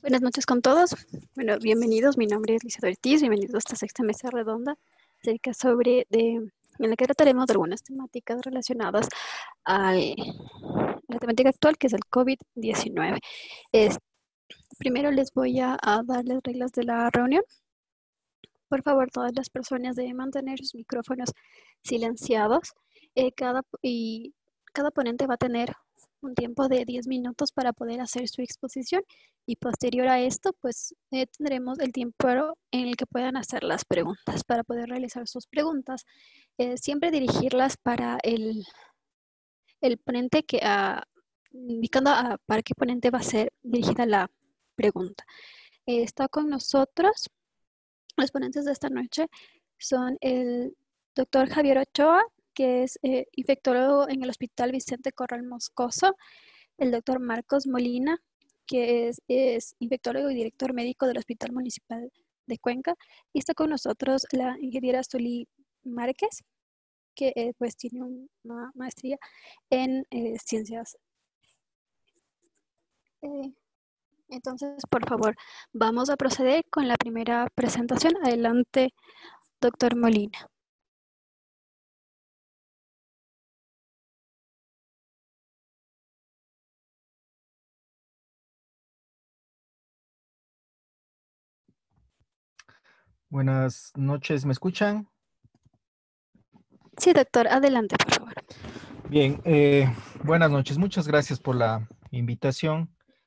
Buenas noches con todos. Bueno, bienvenidos. Mi nombre es Lizeth Ortiz. Bienvenidos a esta sexta mesa redonda en la que trataremos de algunas temáticas relacionadas a la temática actual, que es el COVID-19. Es- Primero les voy a dar las reglas de la reunión. Por favor, todas las personas deben mantener sus micrófonos silenciados. Cada ponente va a tener un tiempo de 10 minutos para poder hacer su exposición y posterior a esto, pues tendremos el tiempo en el que puedan hacer las preguntas. Para poder realizar sus preguntas, siempre dirigirlas para el ponente indicando para qué ponente va a ser dirigida la pregunta. Está con nosotros. Los ponentes de esta noche son el doctor Javier Ochoa, que es infectólogo en el Hospital Vicente Corral Moscoso, el doctor Marcos Molina, que es infectólogo y director médico del Hospital Municipal de Cuenca, y está con nosotros la ingeniera Zully Márquez, que pues tiene una maestría en ciencias. Entonces, por favor, vamos a proceder con la primera presentación. Adelante, doctor Molina. Buenas noches, ¿me escuchan? Sí, doctor, adelante, por favor. Bien, buenas noches, muchas gracias por la invitación.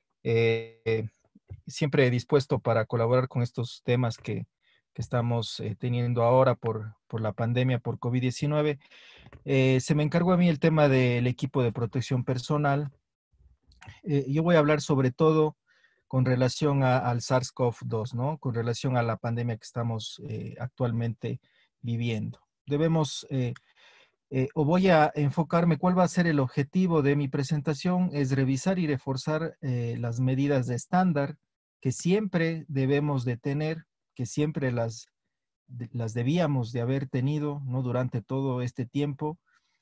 Siempre dispuesto para colaborar con estos temas que estamos teniendo ahora por la pandemia, por COVID-19. Se me encargó a mí el tema del equipo de protección personal. Yo voy a hablar sobre todo con relación al SARS-CoV-2, ¿no? Con relación a la pandemia que estamos actualmente viviendo. O voy a enfocarme, ¿cuál va a ser el objetivo de mi presentación? Es revisar y reforzar las medidas de estándar que siempre debemos de tener, que siempre las debíamos de haber tenido, ¿no? Durante todo este tiempo,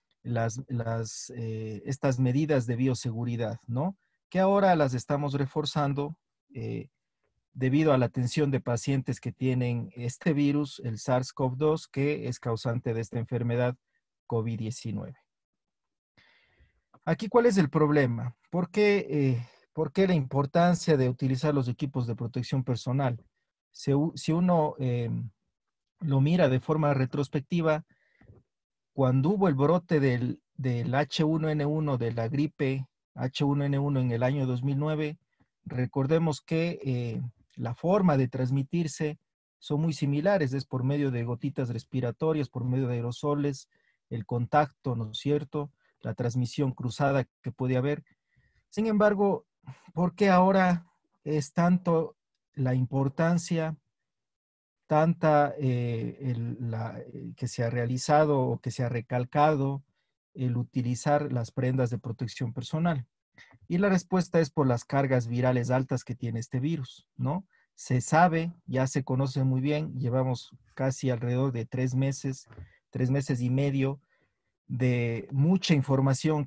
estas medidas de bioseguridad, ¿no? Que ahora las estamos reforzando eh, debido a la atención de pacientes que tienen este virus, el SARS-CoV-2, que es causante de esta enfermedad COVID-19. Aquí, ¿cuál es el problema? ¿Por qué la importancia de utilizar los equipos de protección personal? Si uno lo mira de forma retrospectiva, cuando hubo el brote del H1N1, de la gripe H1N1 en el año 2009, recordemos que la forma de transmitirse son muy similares, es por medio de gotitas respiratorias, por medio de aerosoles, el contacto, ¿no es cierto? La transmisión cruzada que puede haber. Sin embargo, ¿por qué ahora es tanto la importancia, que se ha realizado o que se ha recalcado el utilizar las prendas de protección personal? Y la respuesta es por las cargas virales altas que tiene este virus, ¿no? Se sabe, ya se conoce muy bien, llevamos casi alrededor de 3 meses y medio de mucha información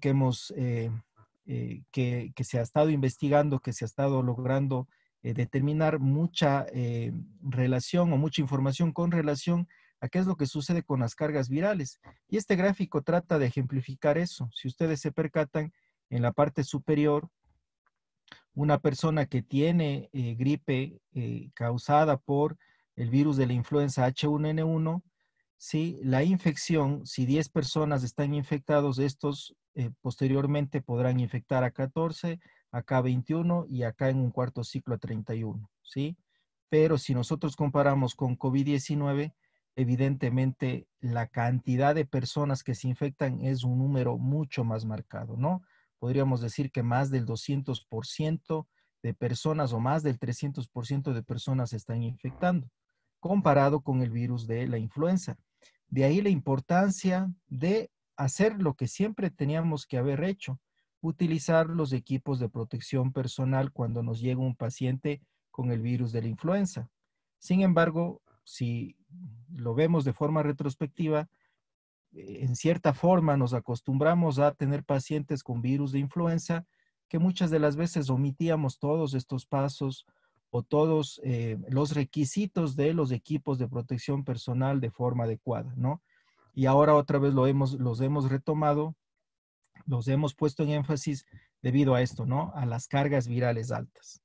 que se ha estado investigando, que se ha estado logrando determinar mucha relación o mucha información con relación a qué es lo que sucede con las cargas virales. Y este gráfico trata de ejemplificar eso. Si ustedes se percatan, en la parte superior, una persona que tiene gripe causada por el virus de la influenza H1N1, si la infección, si 10 personas están infectados, estos posteriormente podrán infectar a 14, acá 21 y acá en un cuarto ciclo a 31, ¿sí? Pero si nosotros comparamos con COVID-19, evidentemente la cantidad de personas que se infectan es un número mucho más marcado, ¿no? Podríamos decir que más del 200% de personas o más del 300% de personas se están infectando, comparado con el virus de la influenza. De ahí la importancia de hacer lo que siempre teníamos que haber hecho, utilizar los equipos de protección personal cuando nos llega un paciente con el virus de la influenza. Sin embargo, si lo vemos de forma retrospectiva, en cierta forma nos acostumbramos a tener pacientes con virus de influenza que muchas de las veces omitíamos todos estos pasos o todos los requisitos de los equipos de protección personal de forma adecuada, ¿no? Y ahora otra vez los hemos retomado, los hemos puesto en énfasis debido a esto, ¿no? A las cargas virales altas.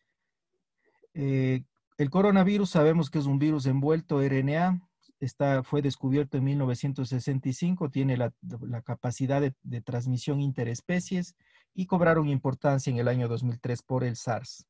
El coronavirus sabemos que es un virus envuelto RNA, fue descubierto en 1965, tiene la capacidad de transmisión interespecies y cobraron importancia en el año 2003 por el SARS.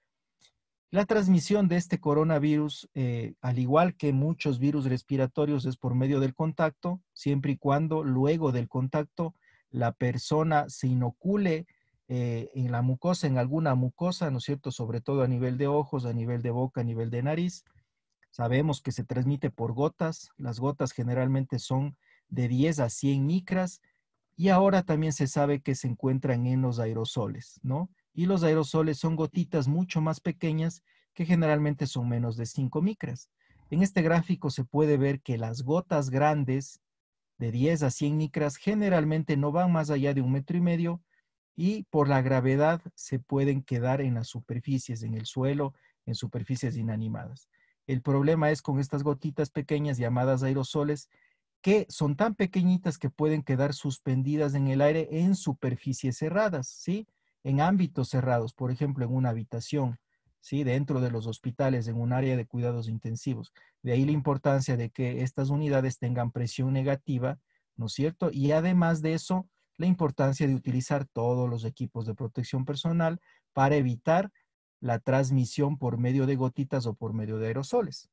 La transmisión de este coronavirus, al igual que muchos virus respiratorios, es por medio del contacto, siempre y cuando luego del contacto la persona se inocule en la mucosa, en alguna mucosa, ¿no es cierto? Sobre todo a nivel de ojos, a nivel de boca, a nivel de nariz. Sabemos que se transmite por gotas. Las gotas generalmente son de 10 a 100 micras y ahora también se sabe que se encuentran en los aerosoles, ¿no? Y los aerosoles son gotitas mucho más pequeñas que generalmente son menos de 5 micras. En este gráfico se puede ver que las gotas grandes de 10 a 100 micras generalmente no van más allá de 1,5 metros y por la gravedad se pueden quedar en las superficies, en el suelo, en superficies inanimadas. El problema es con estas gotitas pequeñas llamadas aerosoles que son tan pequeñitas que pueden quedar suspendidas en el aire en superficies cerradas, ¿sí? En ámbitos cerrados, por ejemplo, en una habitación, ¿sí? Dentro de los hospitales, en un área de cuidados intensivos. De ahí la importancia de que estas unidades tengan presión negativa, ¿no es cierto? Y además de eso, la importancia de utilizar todos los equipos de protección personal para evitar la transmisión por medio de gotitas o por medio de aerosoles.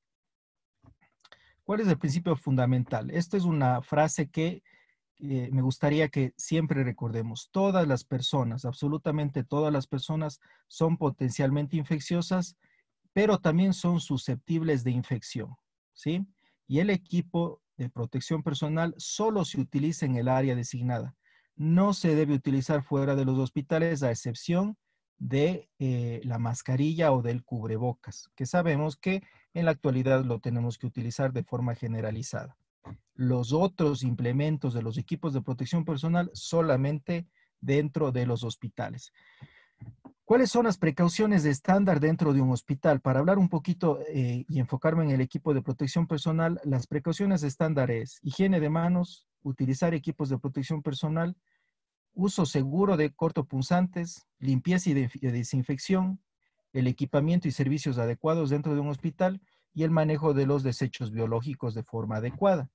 ¿Cuál es el principio fundamental? Esta es una frase que me gustaría que siempre recordemos. Todas las personas, absolutamente todas las personas son potencialmente infecciosas, pero también son susceptibles de infección, ¿sí? Y el equipo de protección personal solo se utiliza en el área designada. No se debe utilizar fuera de los hospitales a excepción de la mascarilla o del cubrebocas, que sabemos que en la actualidad lo tenemos que utilizar de forma generalizada. Los otros implementos de los equipos de protección personal solamente dentro de los hospitales. ¿Cuáles son las precauciones de estándar dentro de un hospital? Para hablar un poquito y enfocarme en el equipo de protección personal, las precauciones de estándar es higiene de manos, utilizar equipos de protección personal, uso seguro de cortopunzantes, limpieza y desinfección, el equipamiento y servicios adecuados dentro de un hospital y el manejo de los desechos biológicos de forma adecuada.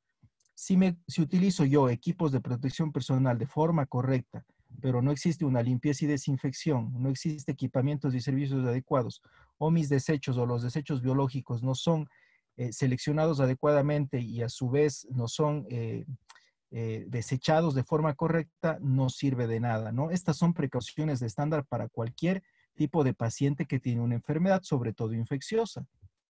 Si utilizo yo equipos de protección personal de forma correcta, pero no existe una limpieza y desinfección, no existe equipamientos y servicios adecuados, o mis desechos o los desechos biológicos no son seleccionados adecuadamente y a su vez no son desechados de forma correcta, no sirve de nada, ¿no? Estas son precauciones de estándar para cualquier tipo de paciente que tiene una enfermedad, sobre todo infecciosa.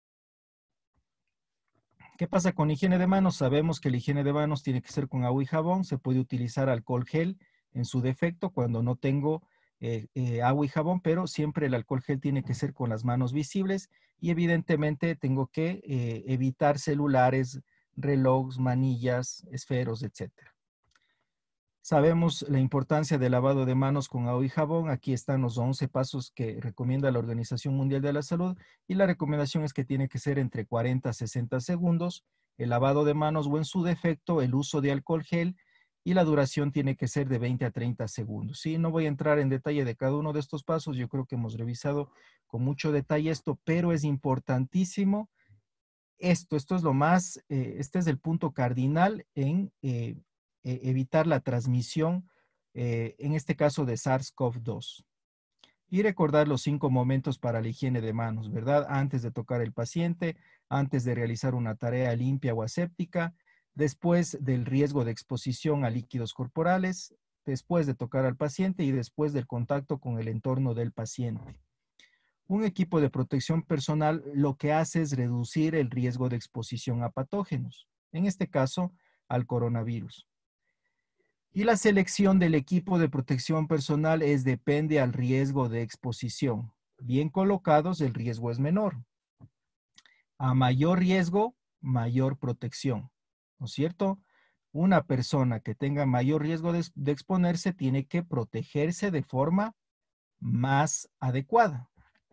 ¿Qué pasa con higiene de manos? Sabemos que la higiene de manos tiene que ser con agua y jabón. Se puede utilizar alcohol gel en su defecto cuando no tengo agua y jabón, pero siempre el alcohol gel tiene que ser con las manos visibles y evidentemente tengo que evitar celulares, relojes, manillas, esferos, etcétera. Sabemos la importancia del lavado de manos con agua y jabón. Aquí están los 11 pasos que recomienda la Organización Mundial de la Salud y la recomendación es que tiene que ser entre 40 a 60 segundos el lavado de manos o en su defecto el uso de alcohol gel y la duración tiene que ser de 20 a 30 segundos. Sí, no voy a entrar en detalle de cada uno de estos pasos. Yo creo que hemos revisado con mucho detalle esto, pero es importantísimo esto es lo más, este es el punto cardinal en evitar la transmisión, en este caso de SARS-CoV-2. Y recordar los 5 momentos para la higiene de manos, ¿verdad? Antes de tocar el paciente, antes de realizar una tarea limpia o aséptica, después del riesgo de exposición a líquidos corporales, después de tocar al paciente y después del contacto con el entorno del paciente. Un equipo de protección personal lo que hace es reducir el riesgo de exposición a patógenos, en este caso al coronavirus. Y la selección del equipo de protección personal depende al riesgo de exposición. Bien colocados, el riesgo es menor. A mayor riesgo, mayor protección, ¿no es cierto? Una persona que tenga mayor riesgo de exponerse tiene que protegerse de forma más adecuada.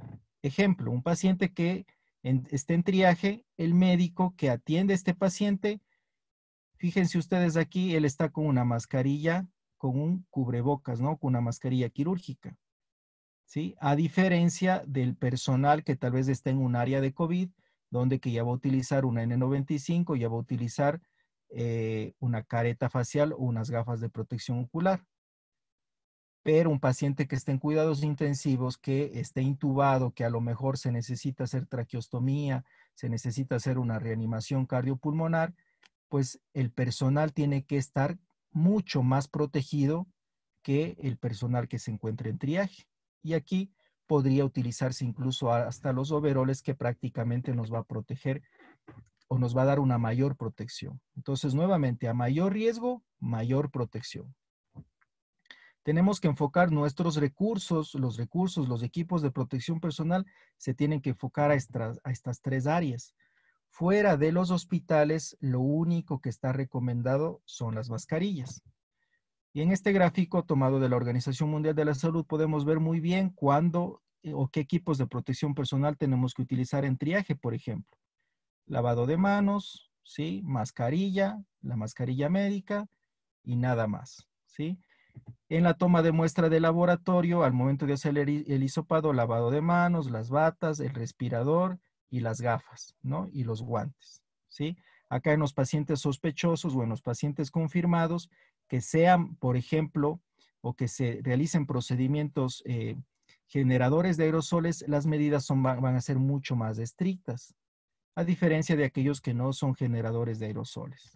Ejemplo, un paciente que esté en triaje, el médico que atiende a este paciente, fíjense ustedes aquí, él está con una mascarilla, con un cubrebocas, ¿no? Con una mascarilla quirúrgica, ¿sí? A diferencia del personal que tal vez está en un área de COVID, donde que ya va a utilizar una N95, ya va a utilizar una careta facial o unas gafas de protección ocular. Pero un paciente que esté en cuidados intensivos, que esté intubado, que a lo mejor se necesita hacer traqueostomía, se necesita hacer una reanimación cardiopulmonar, pues el personal tiene que estar mucho más protegido que el personal que se encuentre en triaje. Y aquí podría utilizarse incluso hasta los overoles, que prácticamente nos va a proteger o nos va a dar una mayor protección. Entonces, nuevamente, a mayor riesgo, mayor protección. Tenemos que enfocar nuestros recursos, los equipos de protección personal se tienen que enfocar a estas tres áreas. Fuera de los hospitales, lo único que está recomendado son las mascarillas. Y en este gráfico tomado de la Organización Mundial de la Salud podemos ver muy bien cuándo o qué equipos de protección personal tenemos que utilizar en triaje, por ejemplo. Lavado de manos, ¿sí? Mascarilla, la mascarilla médica y nada más, ¿sí? En la toma de muestra de laboratorio, al momento de hacer el hisopado, lavado de manos, las batas, el respirador y las gafas, ¿no? Y los guantes, ¿sí? Acá en los pacientes sospechosos o en los pacientes confirmados, que sean, por ejemplo, o que se realicen procedimientos generadores de aerosoles, las medidas van a ser mucho más estrictas, a diferencia de aquellos que no son generadores de aerosoles.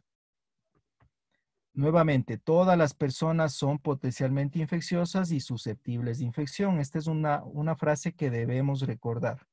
Nuevamente, todas las personas son potencialmente infecciosas y susceptibles de infección. Esta es una frase que debemos recordar.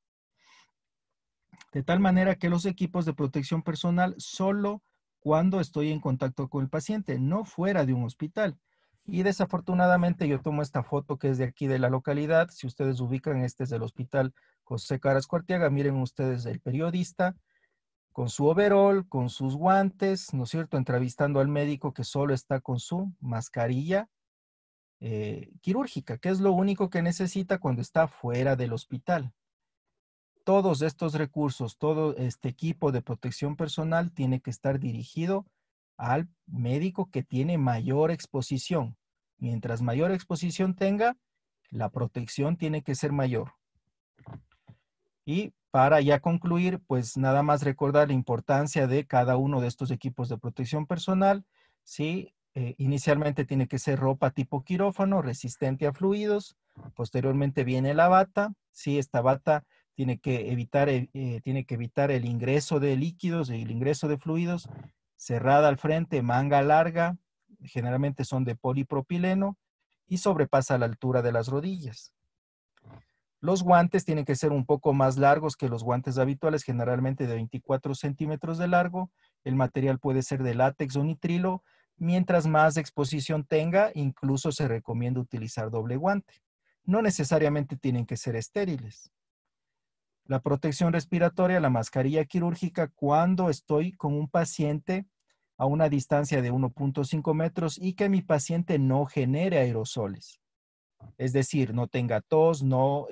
De tal manera que los equipos de protección personal solo cuando estoy en contacto con el paciente, no fuera de un hospital. Y desafortunadamente yo tomo esta foto que es de aquí de la localidad. Si ustedes ubican, este es del hospital José Carrasco Arteaga. Miren ustedes el periodista con su overol, con sus guantes, ¿no es cierto? Entrevistando al médico que solo está con su mascarilla quirúrgica, que es lo único que necesita cuando está fuera del hospital. Todos estos recursos, todo este equipo de protección personal tiene que estar dirigido al médico que tiene mayor exposición. Mientras mayor exposición tenga, la protección tiene que ser mayor. Y para ya concluir, pues nada más recordar la importancia de cada uno de estos equipos de protección personal. Sí, inicialmente tiene que ser ropa tipo quirófano, resistente a fluidos. Posteriormente viene la bata. Sí, esta bata tiene que evitar el ingreso de líquidos, el ingreso de fluidos. Cerrada al frente, manga larga, generalmente son de polipropileno y sobrepasa la altura de las rodillas. Los guantes tienen que ser un poco más largos que los guantes habituales, generalmente de 24 centímetros de largo. El material puede ser de látex o nitrilo. Mientras más exposición tenga, incluso se recomienda utilizar doble guante. No necesariamente tienen que ser estériles. La protección respiratoria, la mascarilla quirúrgica, cuando estoy con un paciente a una distancia de 1.5 metros y que mi paciente no genere aerosoles. Es decir, no tenga tos, no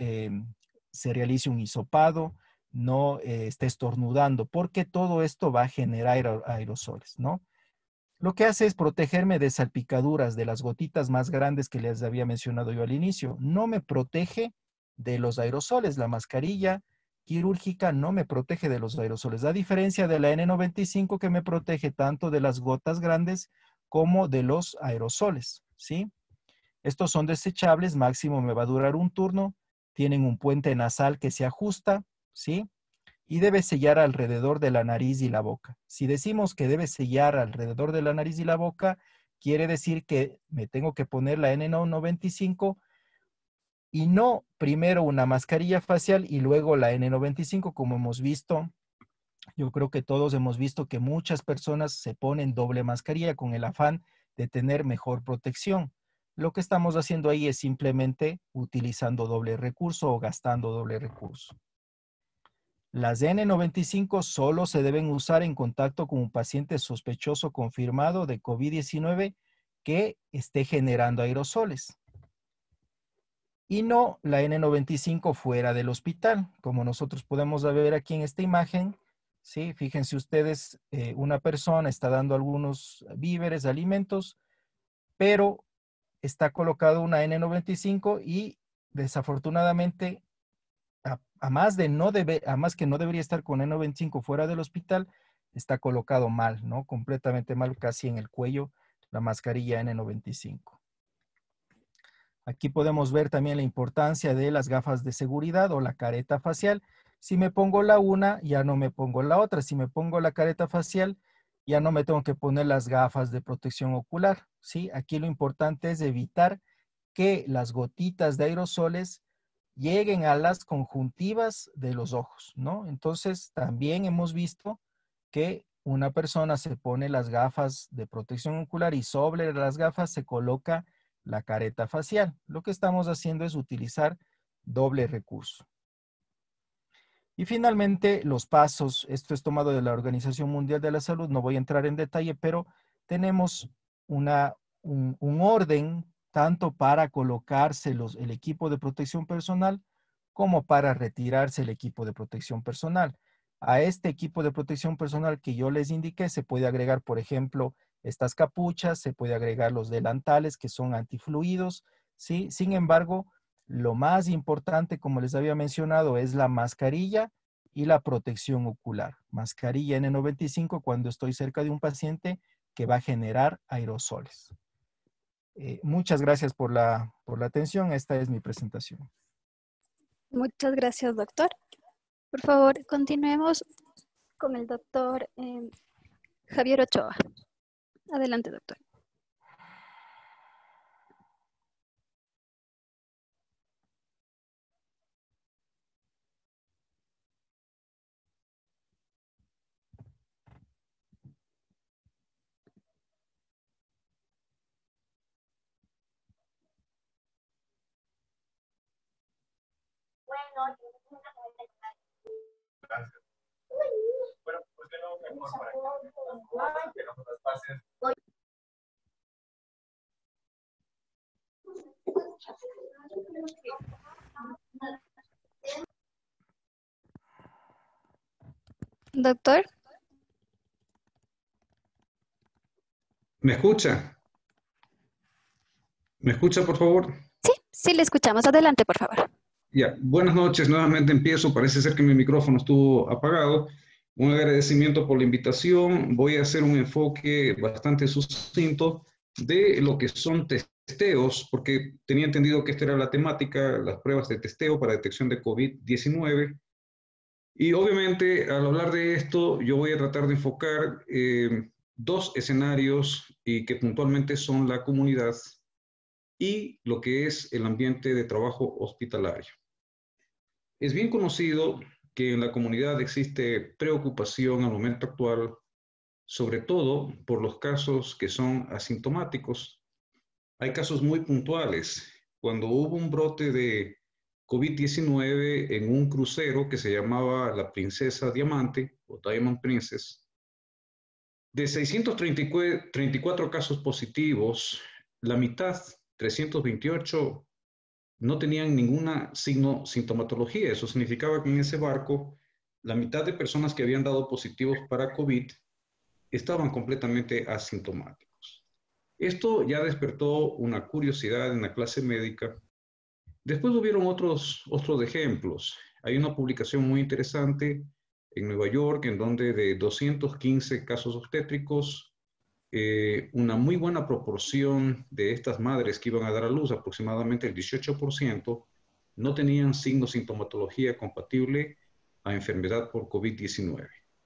se realice un hisopado, no esté estornudando, porque todo esto va a generar aerosoles, ¿no? Lo que hace es protegerme de salpicaduras, de las gotitas más grandes que les había mencionado yo al inicio. No me protege de los aerosoles. La mascarilla quirúrgica no me protege de los aerosoles, a diferencia de la N95 que me protege tanto de las gotas grandes como de los aerosoles, ¿sí? Estos son desechables, máximo me va a durar un turno, tienen un puente nasal que se ajusta, ¿sí? Y debe sellar alrededor de la nariz y la boca. Si decimos que debe sellar alrededor de la nariz y la boca, quiere decir que me tengo que poner la N95 y no primero una mascarilla facial y luego la N95, como hemos visto. Yo creo que todos hemos visto que muchas personas se ponen doble mascarilla con el afán de tener mejor protección. Lo que estamos haciendo ahí es simplemente utilizando doble recurso o gastando doble recurso. Las N95 solo se deben usar en contacto con un paciente sospechoso confirmado de COVID-19 que esté generando aerosoles. y no la N95 fuera del hospital. Como nosotros podemos ver aquí en esta imagen, ¿sí? Fíjense ustedes, una persona está dando algunos víveres, alimentos, pero está colocado una N95 y desafortunadamente, a más que no debería estar con N95 fuera del hospital, está colocado mal, ¿no? Completamente mal, casi en el cuello, la mascarilla N95. Aquí podemos ver también la importancia de las gafas de seguridad o la careta facial. Si me pongo la una, ya no me pongo la otra. Si me pongo la careta facial, ya no me tengo que poner las gafas de protección ocular, ¿sí? Aquí lo importante es evitar que las gotitas de aerosoles lleguen a las conjuntivas de los ojos, ¿no? Entonces, también hemos visto que una persona se pone las gafas de protección ocular y sobre las gafas se coloca la careta facial. Lo que estamos haciendo es utilizar doble recurso. Y finalmente, los pasos. Esto es tomado de la Organización Mundial de la Salud. No voy a entrar en detalle, pero tenemos un orden tanto para colocarse el equipo de protección personal como para retirarse el equipo de protección personal. A este equipo de protección personal que yo les indiqué se puede agregar, por ejemplo, estas capuchas, se puede agregar los delantales que son antifluidos, ¿sí? Sin embargo, lo más importante, como les había mencionado, es la mascarilla y la protección ocular. Mascarilla N95 cuando estoy cerca de un paciente que va a generar aerosoles. Muchas gracias por la atención. Esta es mi presentación. Muchas gracias, doctor. Por favor, continuemos con el doctor Javier Ochoa. Adelante, doctor. Gracias. Bueno, pues que no mejor para que no nos pases. Doctor. ¿Me escucha? ¿Me escucha, por favor? Sí, sí le escuchamos. Adelante, por favor. Ya, buenas noches. Nuevamente empiezo. Parece ser que mi micrófono estuvo apagado. Un agradecimiento por la invitación. Voy a hacer un enfoque bastante sucinto de lo que son testeos, porque tenía entendido que esta era la temática, las pruebas de testeo para detección de COVID-19. Y obviamente, al hablar de esto, yo voy a tratar de enfocar dos escenarios y que puntualmente son la comunidad y lo que es el ambiente de trabajo hospitalario. Es bien conocido que en la comunidad existe preocupación al momento actual, sobre todo por los casos que son asintomáticos. Hay casos muy puntuales. Cuando hubo un brote de COVID-19 en un crucero que se llamaba la Princesa Diamante o Diamond Princess, de 634 casos positivos, la mitad, 328, no tenían ninguna sintomatología. Eso significaba que en ese barco, la mitad de personas que habían dado positivos para COVID estaban completamente asintomáticos. Esto ya despertó una curiosidad en la clase médica. Después hubieron otros ejemplos. Hay una publicación muy interesante en Nueva York en donde de 215 casos obstétricos, una muy buena proporción de estas madres que iban a dar a luz, aproximadamente el 18%, no tenían signos sintomatología compatible a enfermedad por COVID-19.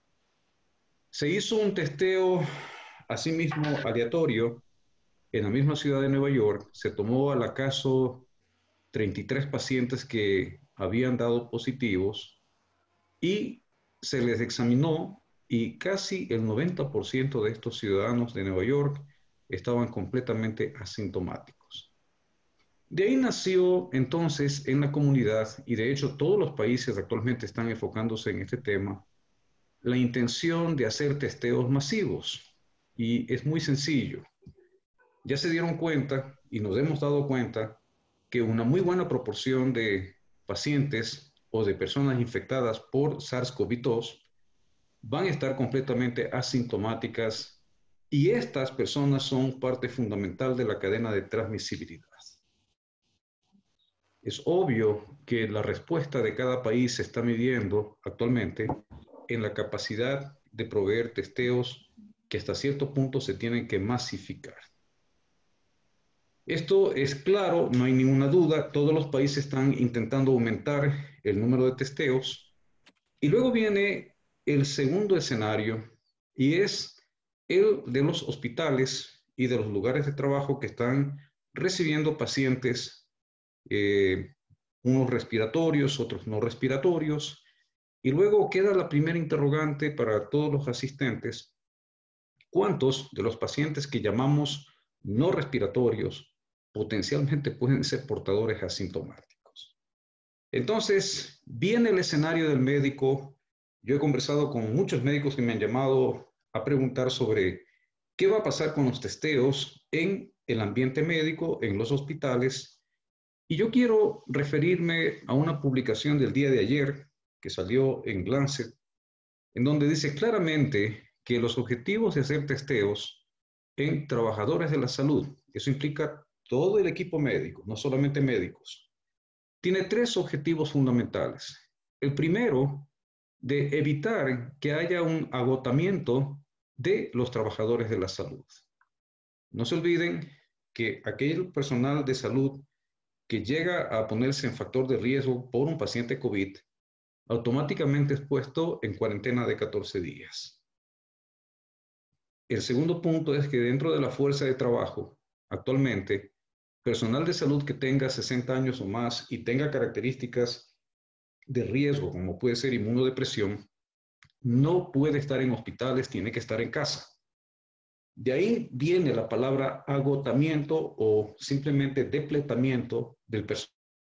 Se hizo un testeo asimismo aleatorio en la misma ciudad de Nueva York. Se tomó al acaso 33 pacientes que habían dado positivos y se les examinó y casi el 90% de estos ciudadanos de Nueva York estaban completamente asintomáticos. De ahí nació entonces en la comunidad, y de hecho todos los países actualmente están enfocándose en este tema, la intención de hacer testeos masivos. Y es muy sencillo. Ya se dieron cuenta y nos hemos dado cuenta que una muy buena proporción de pacientes o de personas infectadas por SARS-CoV-2 van a estar completamente asintomáticas y estas personas son parte fundamental de la cadena de transmisibilidad. Es obvio que la respuesta de cada país se está midiendo actualmente en la capacidad de proveer testeos que hasta cierto punto se tienen que masificar. Esto es claro, no hay ninguna duda, todos los países están intentando aumentar el número de testeos. Y luego viene el segundo escenario y es el de los hospitales y de los lugares de trabajo que están recibiendo pacientes, unos respiratorios, otros no respiratorios. Y luego queda la primera interrogante para todos los asistentes: ¿cuántos de los pacientes que llamamos no respiratorios potencialmente pueden ser portadores asintomáticos? Entonces, viene el escenario del médico. Yo he conversado con muchos médicos que me han llamado a preguntar sobre qué va a pasar con los testeos en el ambiente médico, en los hospitales. Y yo quiero referirme a una publicación del día de ayer que salió en Lancet, en donde dice claramente que los objetivos de hacer testeos en trabajadores de la salud, eso implica todo el equipo médico, no solamente médicos, tiene tres objetivos fundamentales. El primero, de evitar que haya un agotamiento de los trabajadores de la salud. No se olviden que aquel personal de salud que llega a ponerse en factor de riesgo por un paciente COVID, automáticamente es puesto en cuarentena de 14 días. El segundo punto es que dentro de la fuerza de trabajo, actualmente, personal de salud que tenga 60 años o más y tenga características de riesgo, como puede ser inmunodepresión, no puede estar en hospitales, tiene que estar en casa. De ahí viene la palabra agotamiento o simplemente depletamiento del personal.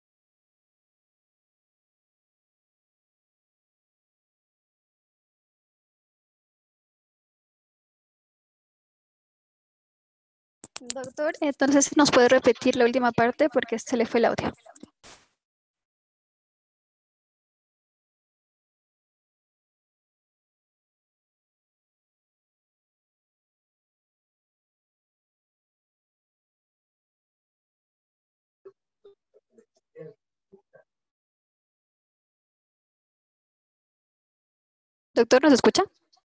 Doctor, entonces nos puede repetir la última parte porque se le fue el audio. Doctor, ¿nos escucha?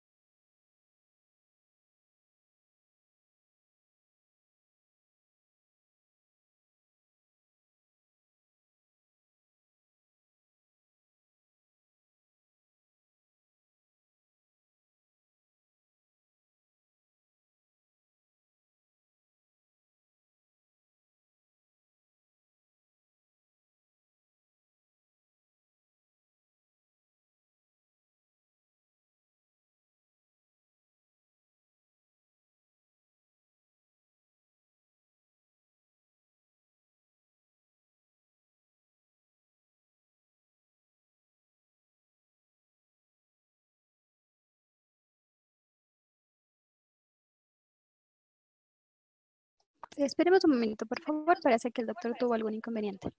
Esperemos un momento, por favor. Parece que el doctor tuvo algún inconveniente.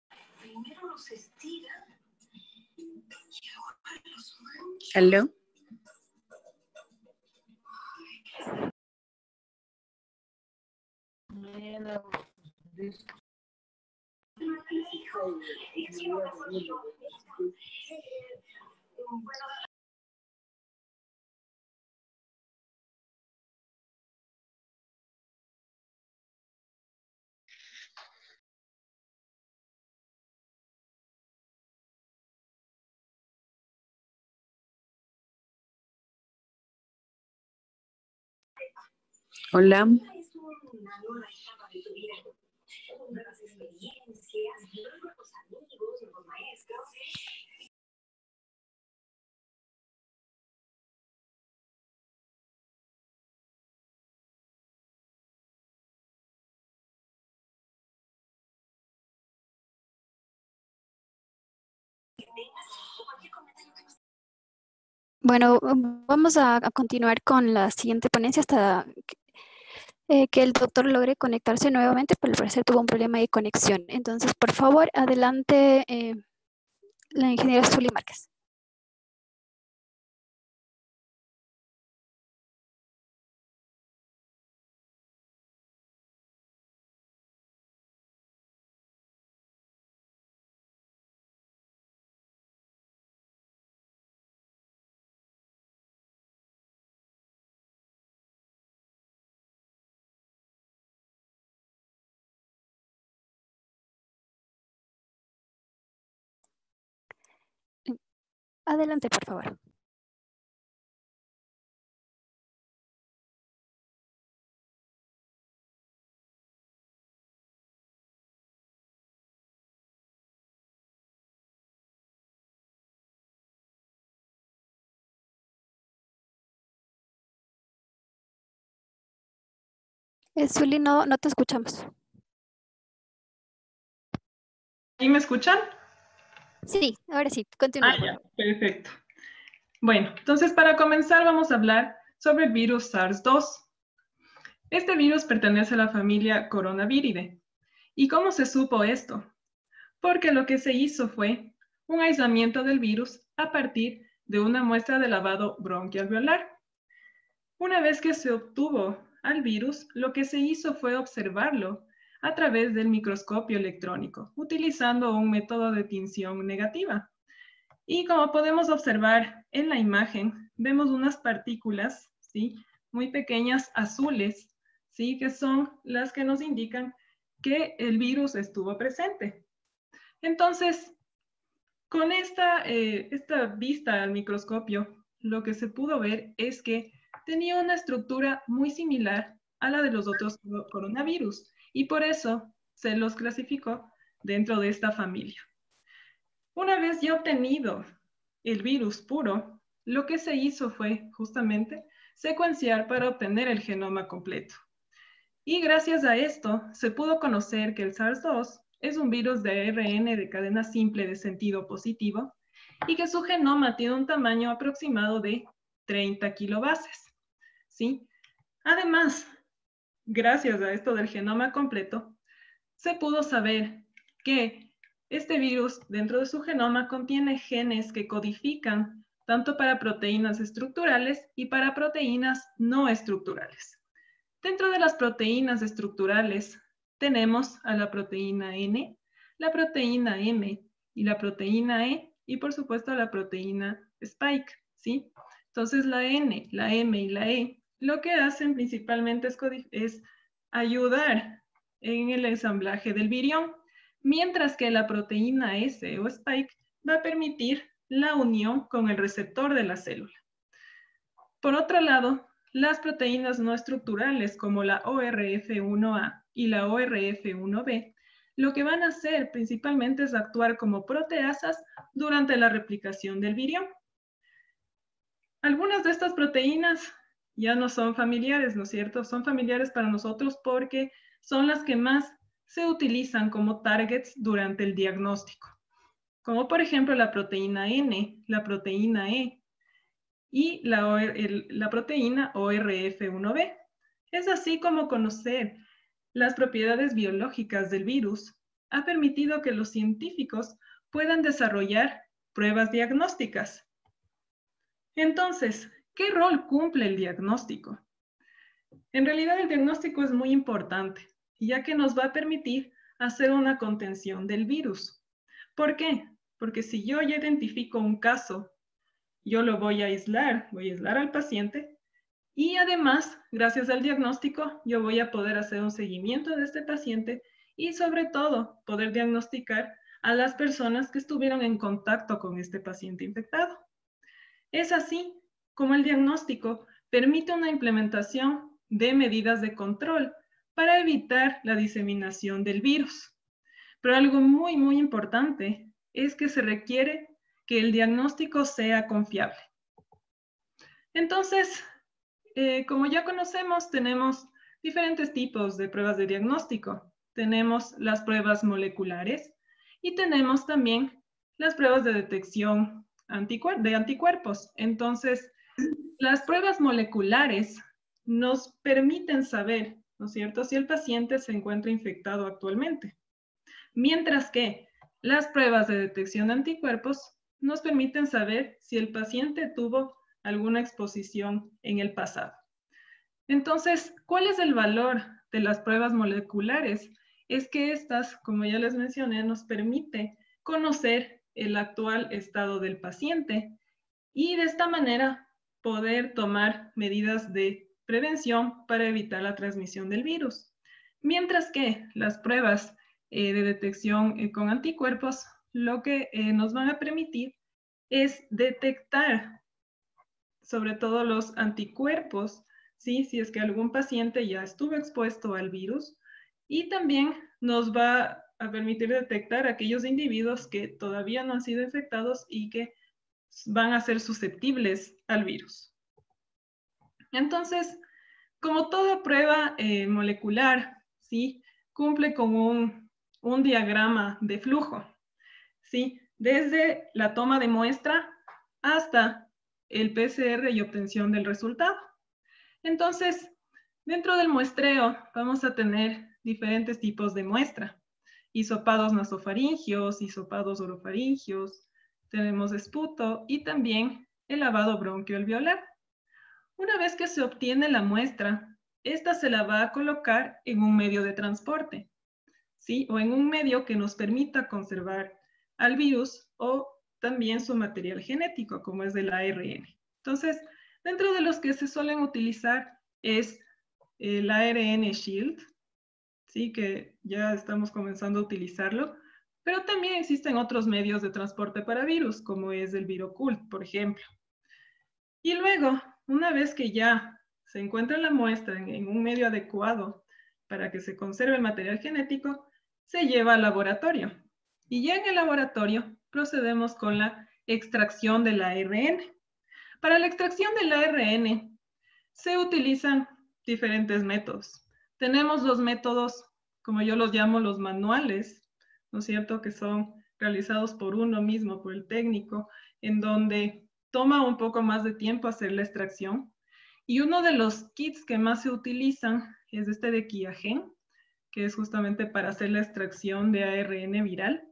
¿Aló? Hola. Bueno, vamos a continuar con la siguiente ponencia hasta que el doctor logre conectarse nuevamente, pero al parecer tuvo un problema de conexión. Entonces, por favor, adelante, la ingeniera Zully Márquez. Adelante, por favor. Zully, no te escuchamos. ¿Y me escuchan? Sí, ahora sí, continúa. Ya, perfecto. Bueno, entonces para comenzar vamos a hablar sobre el virus SARS-2. Este virus pertenece a la familia Coronaviridae. ¿Y cómo se supo esto? Porque lo que se hizo fue un aislamiento del virus a partir de una muestra de lavado bronquialveolar. Una vez que se obtuvo al virus, lo que se hizo fue observarlo a través del microscopio electrónico, utilizando un método de tinción negativa. Y como podemos observar en la imagen, vemos unas partículas, ¿sí?, muy pequeñas azules, ¿sí?, que son las que nos indican que el virus estuvo presente. Entonces, con esta vista al microscopio, lo que se pudo ver es que tenía una estructura muy similar a la de los otros coronavirus y por eso se los clasificó dentro de esta familia. Una vez ya obtenido el virus puro, lo que se hizo fue justamente secuenciar para obtener el genoma completo. Y gracias a esto se pudo conocer que el SARS-2 es un virus de ARN de cadena simple de sentido positivo y que su genoma tiene un tamaño aproximado de 30 kilobases, ¿sí? Además, gracias a esto del genoma completo, se pudo saber que este virus dentro de su genoma contiene genes que codifican tanto para proteínas estructurales y para proteínas no estructurales. Dentro de las proteínas estructurales tenemos a la proteína N, la proteína M y la proteína E y por supuesto la proteína Spike, ¿sí? Entonces la N, la M y la E lo que hacen principalmente es ayudar en el ensamblaje del virión, mientras que la proteína S o Spike va a permitir la unión con el receptor de la célula. Por otro lado, las proteínas no estructurales como la ORF1A y la ORF1B, lo que van a hacer principalmente es actuar como proteasas durante la replicación del virión. Algunas de estas proteínas ya no son familiares, ¿no es cierto? Son familiares para nosotros porque son las que más se utilizan como targets durante el diagnóstico, como por ejemplo la proteína N, la proteína E y la proteína ORF1B. Es así como conocer las propiedades biológicas del virus ha permitido que los científicos puedan desarrollar pruebas diagnósticas. Entonces, ¿qué rol cumple el diagnóstico? En realidad el diagnóstico es muy importante ya que nos va a permitir hacer una contención del virus. ¿Por qué? Porque si yo ya identifico un caso, yo lo voy a aislar al paciente, y además, gracias al diagnóstico, yo voy a poder hacer un seguimiento de este paciente y sobre todo poder diagnosticar a las personas que estuvieron en contacto con este paciente infectado. Es así como el diagnóstico permite una implementación de medidas de control para evitar la diseminación del virus. Pero algo muy, muy importante es que se requiere que el diagnóstico sea confiable. Entonces, como ya conocemos, tenemos diferentes tipos de pruebas de diagnóstico. Tenemos las pruebas moleculares y tenemos también las pruebas de detección de anticuerpos. Entonces, las pruebas moleculares nos permiten saber, ¿no es cierto?, si el paciente se encuentra infectado actualmente. Mientras que las pruebas de detección de anticuerpos nos permiten saber si el paciente tuvo alguna exposición en el pasado. Entonces, ¿cuál es el valor de las pruebas moleculares? Es que estas, como ya les mencioné, nos permite conocer el actual estado del paciente y de esta manera poder tomar medidas de prevención para evitar la transmisión del virus. Mientras que las pruebas de detección con anticuerpos lo que nos van a permitir es detectar sobre todo los anticuerpos, ¿sí? Si es que algún paciente ya estuvo expuesto al virus, y también nos va a permitir detectar aquellos individuos que todavía no han sido infectados y que van a ser susceptibles al virus. Entonces, como toda prueba molecular, ¿sí?, cumple con un diagrama de flujo, ¿sí?, desde la toma de muestra hasta el PCR y obtención del resultado. Entonces, dentro del muestreo vamos a tener diferentes tipos de muestra: hisopados nasofaringios, hisopados orofaringios, tenemos esputo y también el lavado bronquioalveolar. Una vez que se obtiene la muestra, esta se la va a colocar en un medio de transporte, ¿sí?, o en un medio que nos permita conservar al virus o también su material genético, como es el ARN. Entonces, dentro de los que se suelen utilizar es el ARN Shield, ¿sí?, que ya estamos comenzando a utilizarlo, pero también existen otros medios de transporte para virus, como es el Virocult, por ejemplo. Y luego, una vez que ya se encuentra la muestra en un medio adecuado para que se conserve el material genético, se lleva al laboratorio. Y ya en el laboratorio procedemos con la extracción del ARN. Para la extracción del ARN se utilizan diferentes métodos. Tenemos los métodos, como yo los llamo, los manuales, ¿no es cierto?, que son realizados por uno mismo, por el técnico, en donde toma un poco más de tiempo hacer la extracción. Y uno de los kits que más se utilizan es este de Qiagen, que es justamente para hacer la extracción de ARN viral.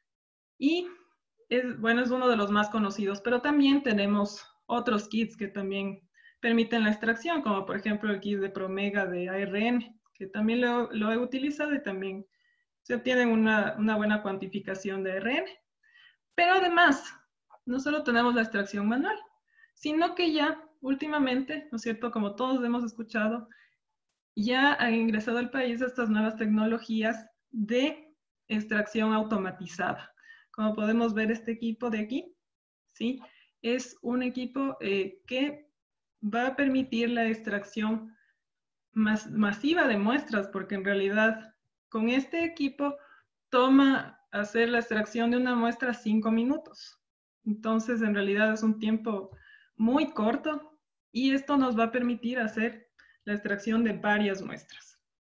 Y es uno de los más conocidos, pero también tenemos otros kits que también permiten la extracción, como por ejemplo el kit de Promega de ARN, que también lo he utilizado y también se obtiene una buena cuantificación de ARN. Pero además, no solo tenemos la extracción manual, sino que ya últimamente, ¿no es cierto?, como todos hemos escuchado, ya han ingresado al país estas nuevas tecnologías de extracción automatizada. Como podemos ver, este equipo de aquí, ¿sí?, es un equipo que va a permitir la extracción masiva de muestras, porque en realidad con este equipo toma hacer la extracción de una muestra 5 minutos. Entonces, en realidad es un tiempo muy corto y esto nos va a permitir hacer la extracción de varias muestras.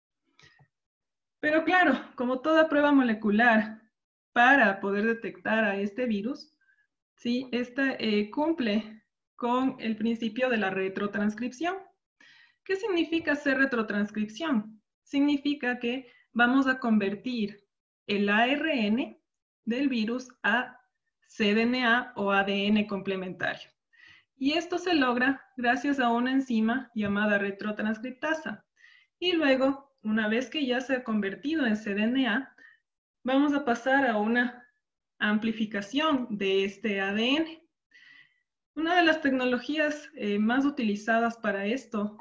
Pero claro, como toda prueba molecular, para poder detectar a este virus, ¿sí?, esta cumple con el principio de la retrotranscripción. ¿Qué significa hacer retrotranscripción? Significa que vamos a convertir el ARN del virus a cDNA o ADN complementario. Y esto se logra gracias a una enzima llamada retrotranscriptasa. Y luego una vez que ya se ha convertido en cDNA, vamos a pasar a una amplificación de este ADN. Una de las tecnologías más utilizadas para esto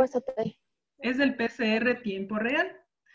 es el PCR tiempo real.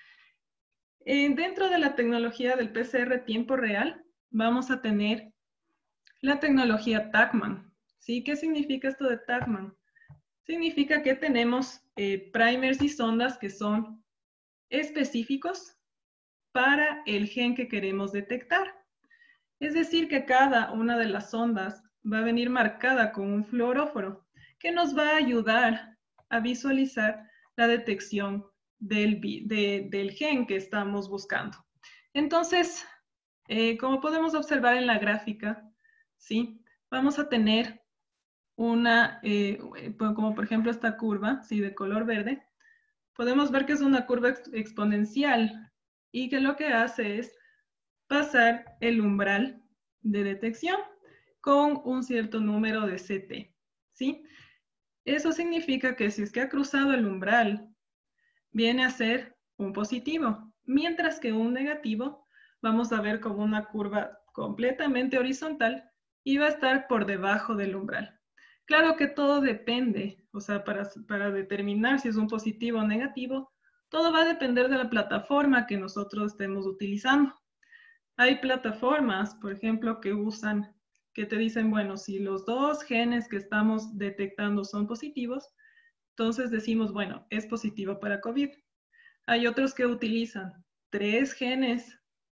Dentro de la tecnología del PCR tiempo real, vamos a tener la tecnología Taqman. ¿Sí? ¿Qué significa esto de Taqman? Significa que tenemos primers y sondas que son específicos para el gen que queremos detectar. Es decir, que cada una de las sondas va a venir marcada con un fluoróforo que nos va a ayudar a visualizar la detección del gen que estamos buscando. Entonces, como podemos observar en la gráfica, ¿sí? Vamos a tener una, como por ejemplo esta curva, ¿sí? De color verde. Podemos ver que es una curva exponencial y que lo que hace es pasar el umbral de detección con un cierto número de CT, ¿sí? Eso significa que si es que ha cruzado el umbral, viene a ser un positivo, mientras que un negativo vamos a ver como una curva completamente horizontal y va a estar por debajo del umbral. Claro que todo depende, o sea, para determinar si es un positivo o negativo, todo va a depender de la plataforma que nosotros estemos utilizando. Hay plataformas, por ejemplo, que te dicen, bueno, si los dos genes que estamos detectando son positivos, entonces decimos, bueno, es positivo para COVID. Hay otros que utilizan 3 genes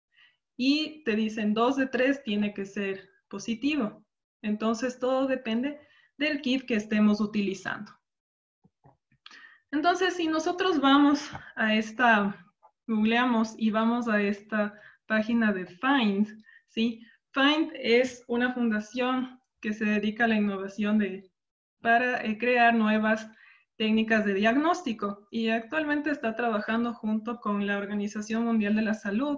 y te dicen 2 de 3 tiene que ser positivo. Entonces todo depende del kit que estemos utilizando. Entonces, si nosotros vamos a googleamos y vamos a esta página de FIND, ¿sí? FIND es una fundación que se dedica a la innovación para crear nuevas técnicas de diagnóstico y actualmente está trabajando junto con la Organización Mundial de la Salud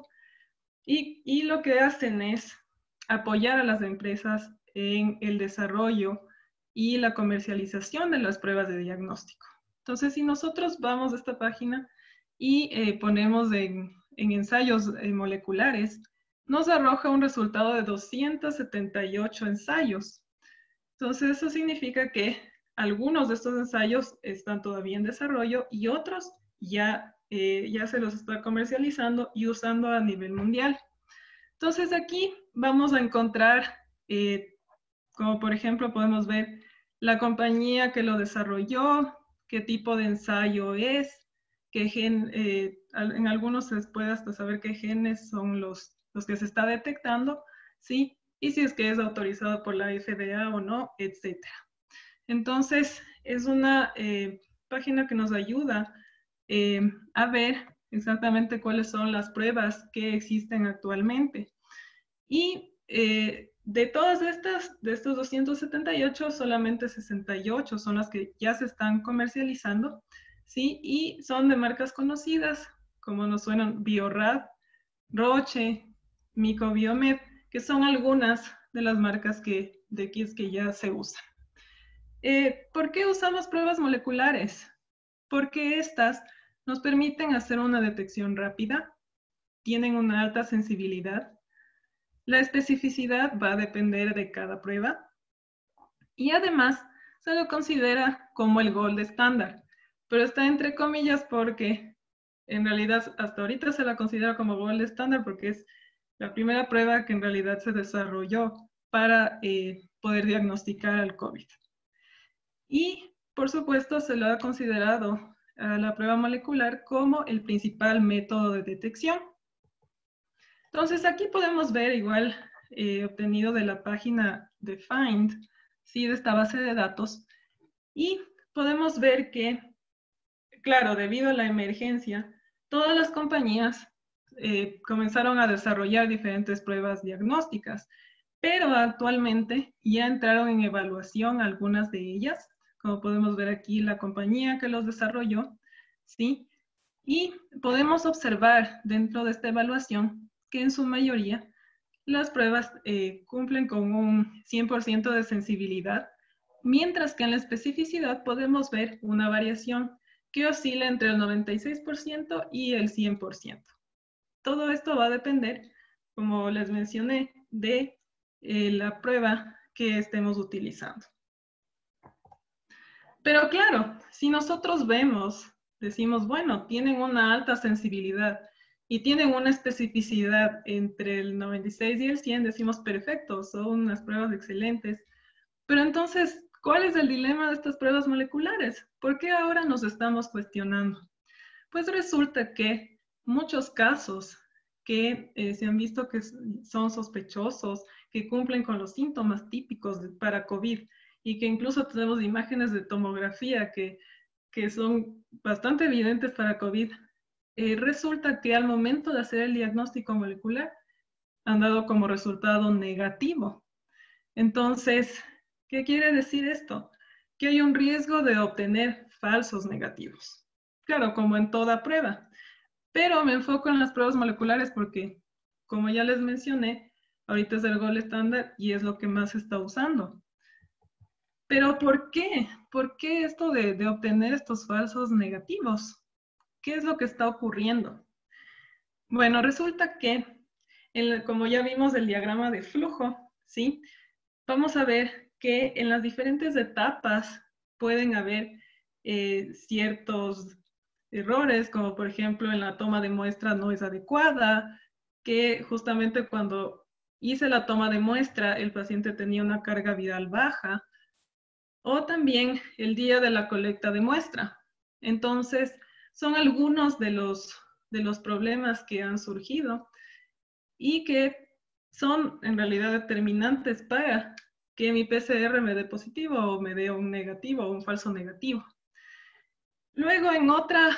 y lo que hacen es apoyar a las empresas en el desarrollo y la comercialización de las pruebas de diagnóstico. Entonces, si nosotros vamos a esta página y ponemos en ensayos moleculares, nos arroja un resultado de 278 ensayos. Entonces, eso significa que algunos de estos ensayos están todavía en desarrollo y otros ya se los está comercializando y usando a nivel mundial. Entonces, aquí vamos a encontrar, como por ejemplo podemos ver la compañía que lo desarrolló, qué tipo de ensayo es, qué gen, en algunos se puede hasta saber qué genes son los que se está detectando, ¿sí? Y si es que es autorizado por la FDA o no, etc. Entonces, es una página que nos ayuda a ver exactamente cuáles son las pruebas que existen actualmente. Y de todas de estos 278, solamente 68 son las que ya se están comercializando, ¿sí? Y son de marcas conocidas, como nos suenan Biorad, Roche, Microbiomed, que son algunas de las marcas de kits que ya se usan. ¿Por qué usamos pruebas moleculares? Porque estas nos permiten hacer una detección rápida, tienen una alta sensibilidad, la especificidad va a depender de cada prueba y además se lo considera como el gold estándar, pero está entre comillas porque en realidad hasta ahorita se la considera como gold estándar porque es la primera prueba que en realidad se desarrolló para poder diagnosticar al COVID. Y por supuesto se lo ha considerado a la prueba molecular como el principal método de detección. Entonces aquí podemos ver igual obtenido de la página de FIND, ¿sí? De esta base de datos, y podemos ver que, claro, debido a la emergencia, todas las compañías comenzaron a desarrollar diferentes pruebas diagnósticas, pero actualmente ya entraron en evaluación algunas de ellas, como podemos ver aquí la compañía que los desarrolló, ¿sí? Y podemos observar dentro de esta evaluación que en su mayoría las pruebas cumplen con un 100% de sensibilidad, mientras que en la especificidad podemos ver una variación que oscila entre el 96% y el 100%. Todo esto va a depender, como les mencioné, de la prueba que estemos utilizando. Pero claro, si nosotros vemos, decimos, bueno, tienen una alta sensibilidad y tienen una especificidad entre el 96 y el 100, decimos, perfecto, son unas pruebas excelentes. Pero entonces, ¿cuál es el dilema de estas pruebas moleculares? ¿Por qué ahora nos estamos cuestionando? Pues resulta que muchos casos que se han visto que son sospechosos, que cumplen con los síntomas típicos para COVID y que incluso tenemos imágenes de tomografía que son bastante evidentes para COVID, resulta que al momento de hacer el diagnóstico molecular han dado como resultado negativo. Entonces, ¿qué quiere decir esto? Que hay un riesgo de obtener falsos negativos. Claro, como en toda prueba. Pero me enfoco en las pruebas moleculares porque, como ya les mencioné, ahorita es el gold estándar y es lo que más se está usando. Pero ¿por qué? ¿Por qué esto de obtener estos falsos negativos? ¿Qué es lo que está ocurriendo? Bueno, resulta que, como ya vimos el diagrama de flujo, ¿sí? Vamos a ver que en las diferentes etapas pueden haber ciertos errores, como por ejemplo en la toma de muestra no es adecuada, que justamente cuando hice la toma de muestra el paciente tenía una carga viral baja, o también el día de la colecta de muestra. Entonces, son algunos de los problemas que han surgido y que son en realidad determinantes para que mi PCR me dé positivo o me dé un negativo o un falso negativo. Luego, en otra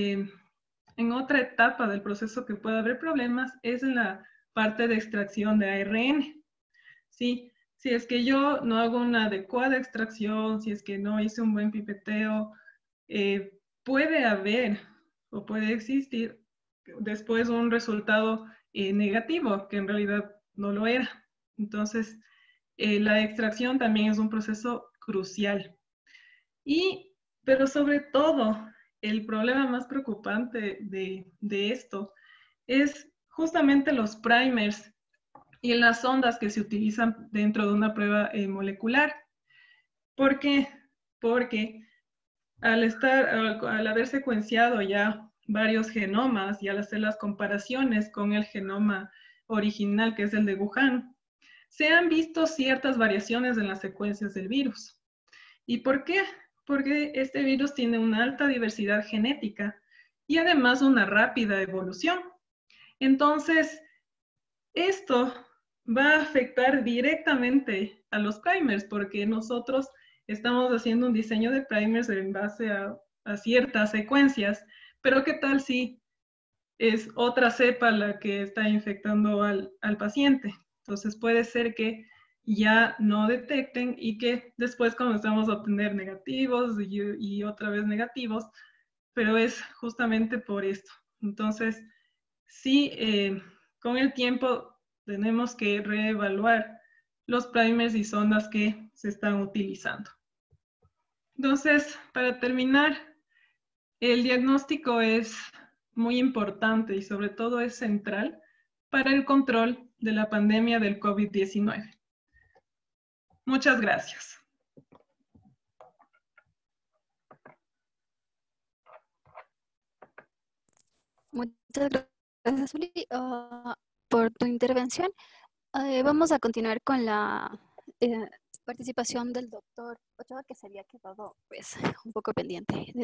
etapa del proceso que puede haber problemas es en la parte de extracción de ARN. ¿Sí? Si es que yo no hago una adecuada extracción, si es que no hice un buen pipeteo, puede haber o puede existir después un resultado negativo, que en realidad no lo era. Entonces, la extracción también es un proceso crucial. Pero sobre todo, el problema más preocupante de esto es justamente los primers y las ondas que se utilizan dentro de una prueba molecular. ¿Por qué? Porque al haber secuenciado ya varios genomas y al hacer las comparaciones con el genoma original, que es el de Wuhan, se han visto ciertas variaciones en las secuencias del virus. ¿Y por qué? Porque este virus tiene una alta diversidad genética y además una rápida evolución. Entonces, esto va a afectar directamente a los primers porque nosotros estamos haciendo un diseño de primers en base a ciertas secuencias, pero ¿qué tal si es otra cepa la que está infectando al paciente? Entonces puede ser que ya no detecten y que después comenzamos a obtener negativos y otra vez negativos, pero es justamente por esto. Entonces, sí, con el tiempo tenemos que reevaluar los primers y sondas que se están utilizando. Entonces, para terminar, el diagnóstico es muy importante y sobre todo es central para el control de la pandemia del COVID-19. Muchas gracias. Muchas gracias, Uli, por tu intervención. Vamos a continuar con la participación del doctor Ochoa, que se había quedado pues, un poco pendiente.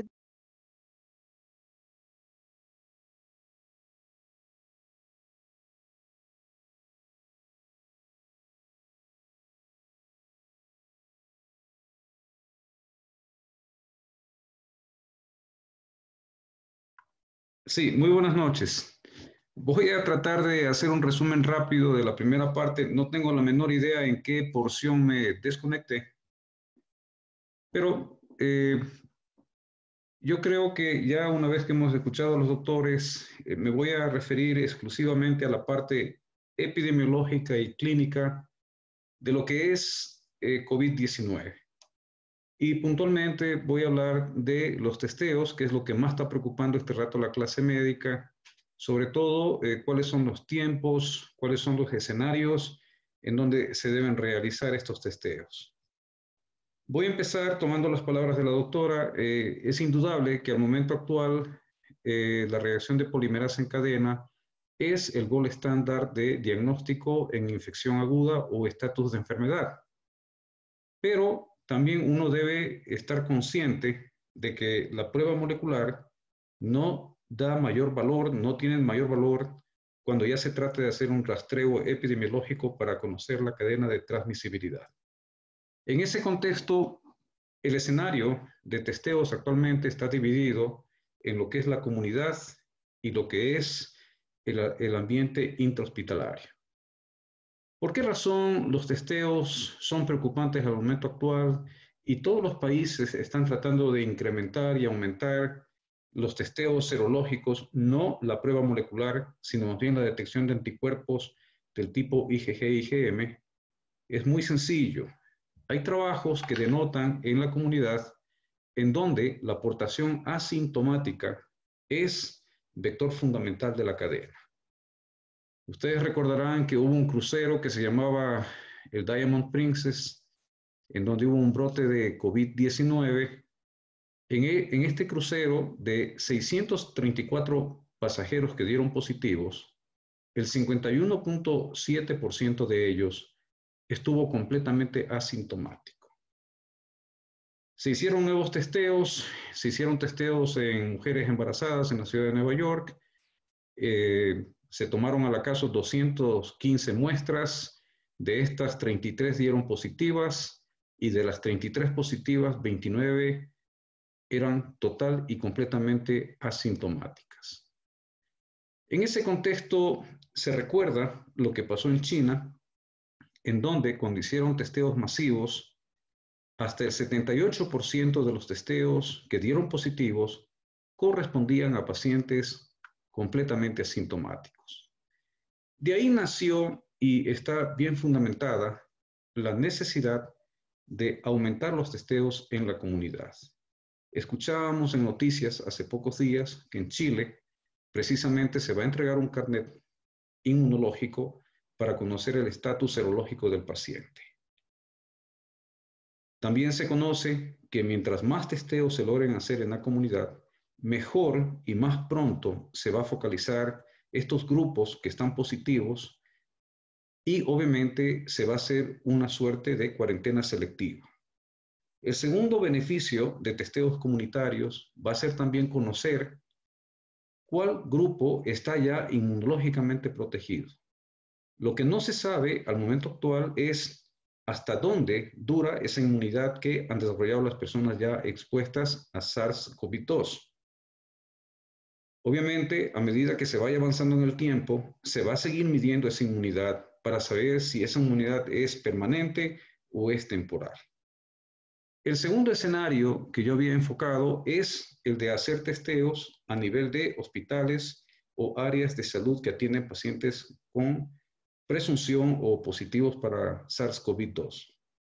Sí, muy buenas noches. Voy a tratar de hacer un resumen rápido de la primera parte. No tengo la menor idea en qué porción me desconecté, pero yo creo que ya una vez que hemos escuchado a los doctores, me voy a referir exclusivamente a la parte epidemiológica y clínica de lo que es COVID-19. Y puntualmente voy a hablar de los testeos, que es lo que más está preocupando este rato a la clase médica, sobre todo cuáles son los tiempos, cuáles son los escenarios en donde se deben realizar estos testeos. Voy a empezar tomando las palabras de la doctora. Es indudable que al momento actual la reacción de polimerasa en cadena es el gold estándar de diagnóstico en infección aguda o estatus de enfermedad. Pero también uno debe estar consciente de que la prueba molecular no da mayor valor, no tiene mayor valor cuando ya se trata de hacer un rastreo epidemiológico para conocer la cadena de transmisibilidad. En ese contexto, el escenario de testeos actualmente está dividido en lo que es la comunidad y lo que es el ambiente intrahospitalario. ¿Por qué razón los testeos son preocupantes al momento actual y todos los países están tratando de incrementar y aumentar los testeos serológicos, no la prueba molecular, sino más bien la detección de anticuerpos del tipo IgG-IgM? Es muy sencillo. Hay trabajos que denotan en la comunidad en donde la aportación asintomática es vector fundamental de la cadena. Ustedes recordarán que hubo un crucero que se llamaba el Diamond Princess, en donde hubo un brote de COVID-19. En este crucero, de 634 pasajeros que dieron positivos, el 51.7% de ellos estuvo completamente asintomático. Se hicieron nuevos testeos, se hicieron testeos en mujeres embarazadas en la ciudad de Nueva York. Se tomaron al acaso 215 muestras, de estas 33 dieron positivas y de las 33 positivas, 29 eran total y completamente asintomáticas. En ese contexto se recuerda lo que pasó en China, en donde cuando hicieron testeos masivos, hasta el 78% de los testeos que dieron positivos correspondían a pacientes completamente asintomáticos. De ahí nació y está bien fundamentada la necesidad de aumentar los testeos en la comunidad. Escuchábamos en noticias hace pocos días que en Chile precisamente se va a entregar un carnet inmunológico para conocer el estatus serológico del paciente. También se conoce que mientras más testeos se logren hacer en la comunidad, mejor y más pronto se va a focalizar estos grupos que están positivos y obviamente se va a hacer una suerte de cuarentena selectiva. El segundo beneficio de testeos comunitarios va a ser también conocer cuál grupo está ya inmunológicamente protegido. Lo que no se sabe al momento actual es hasta dónde dura esa inmunidad que han desarrollado las personas ya expuestas a SARS-CoV-2. Obviamente, a medida que se vaya avanzando en el tiempo, se va a seguir midiendo esa inmunidad para saber si esa inmunidad es permanente o es temporal. El segundo escenario que yo había enfocado es el de hacer testeos a nivel de hospitales o áreas de salud que atienden pacientes con presunción o positivos para SARS-CoV-2.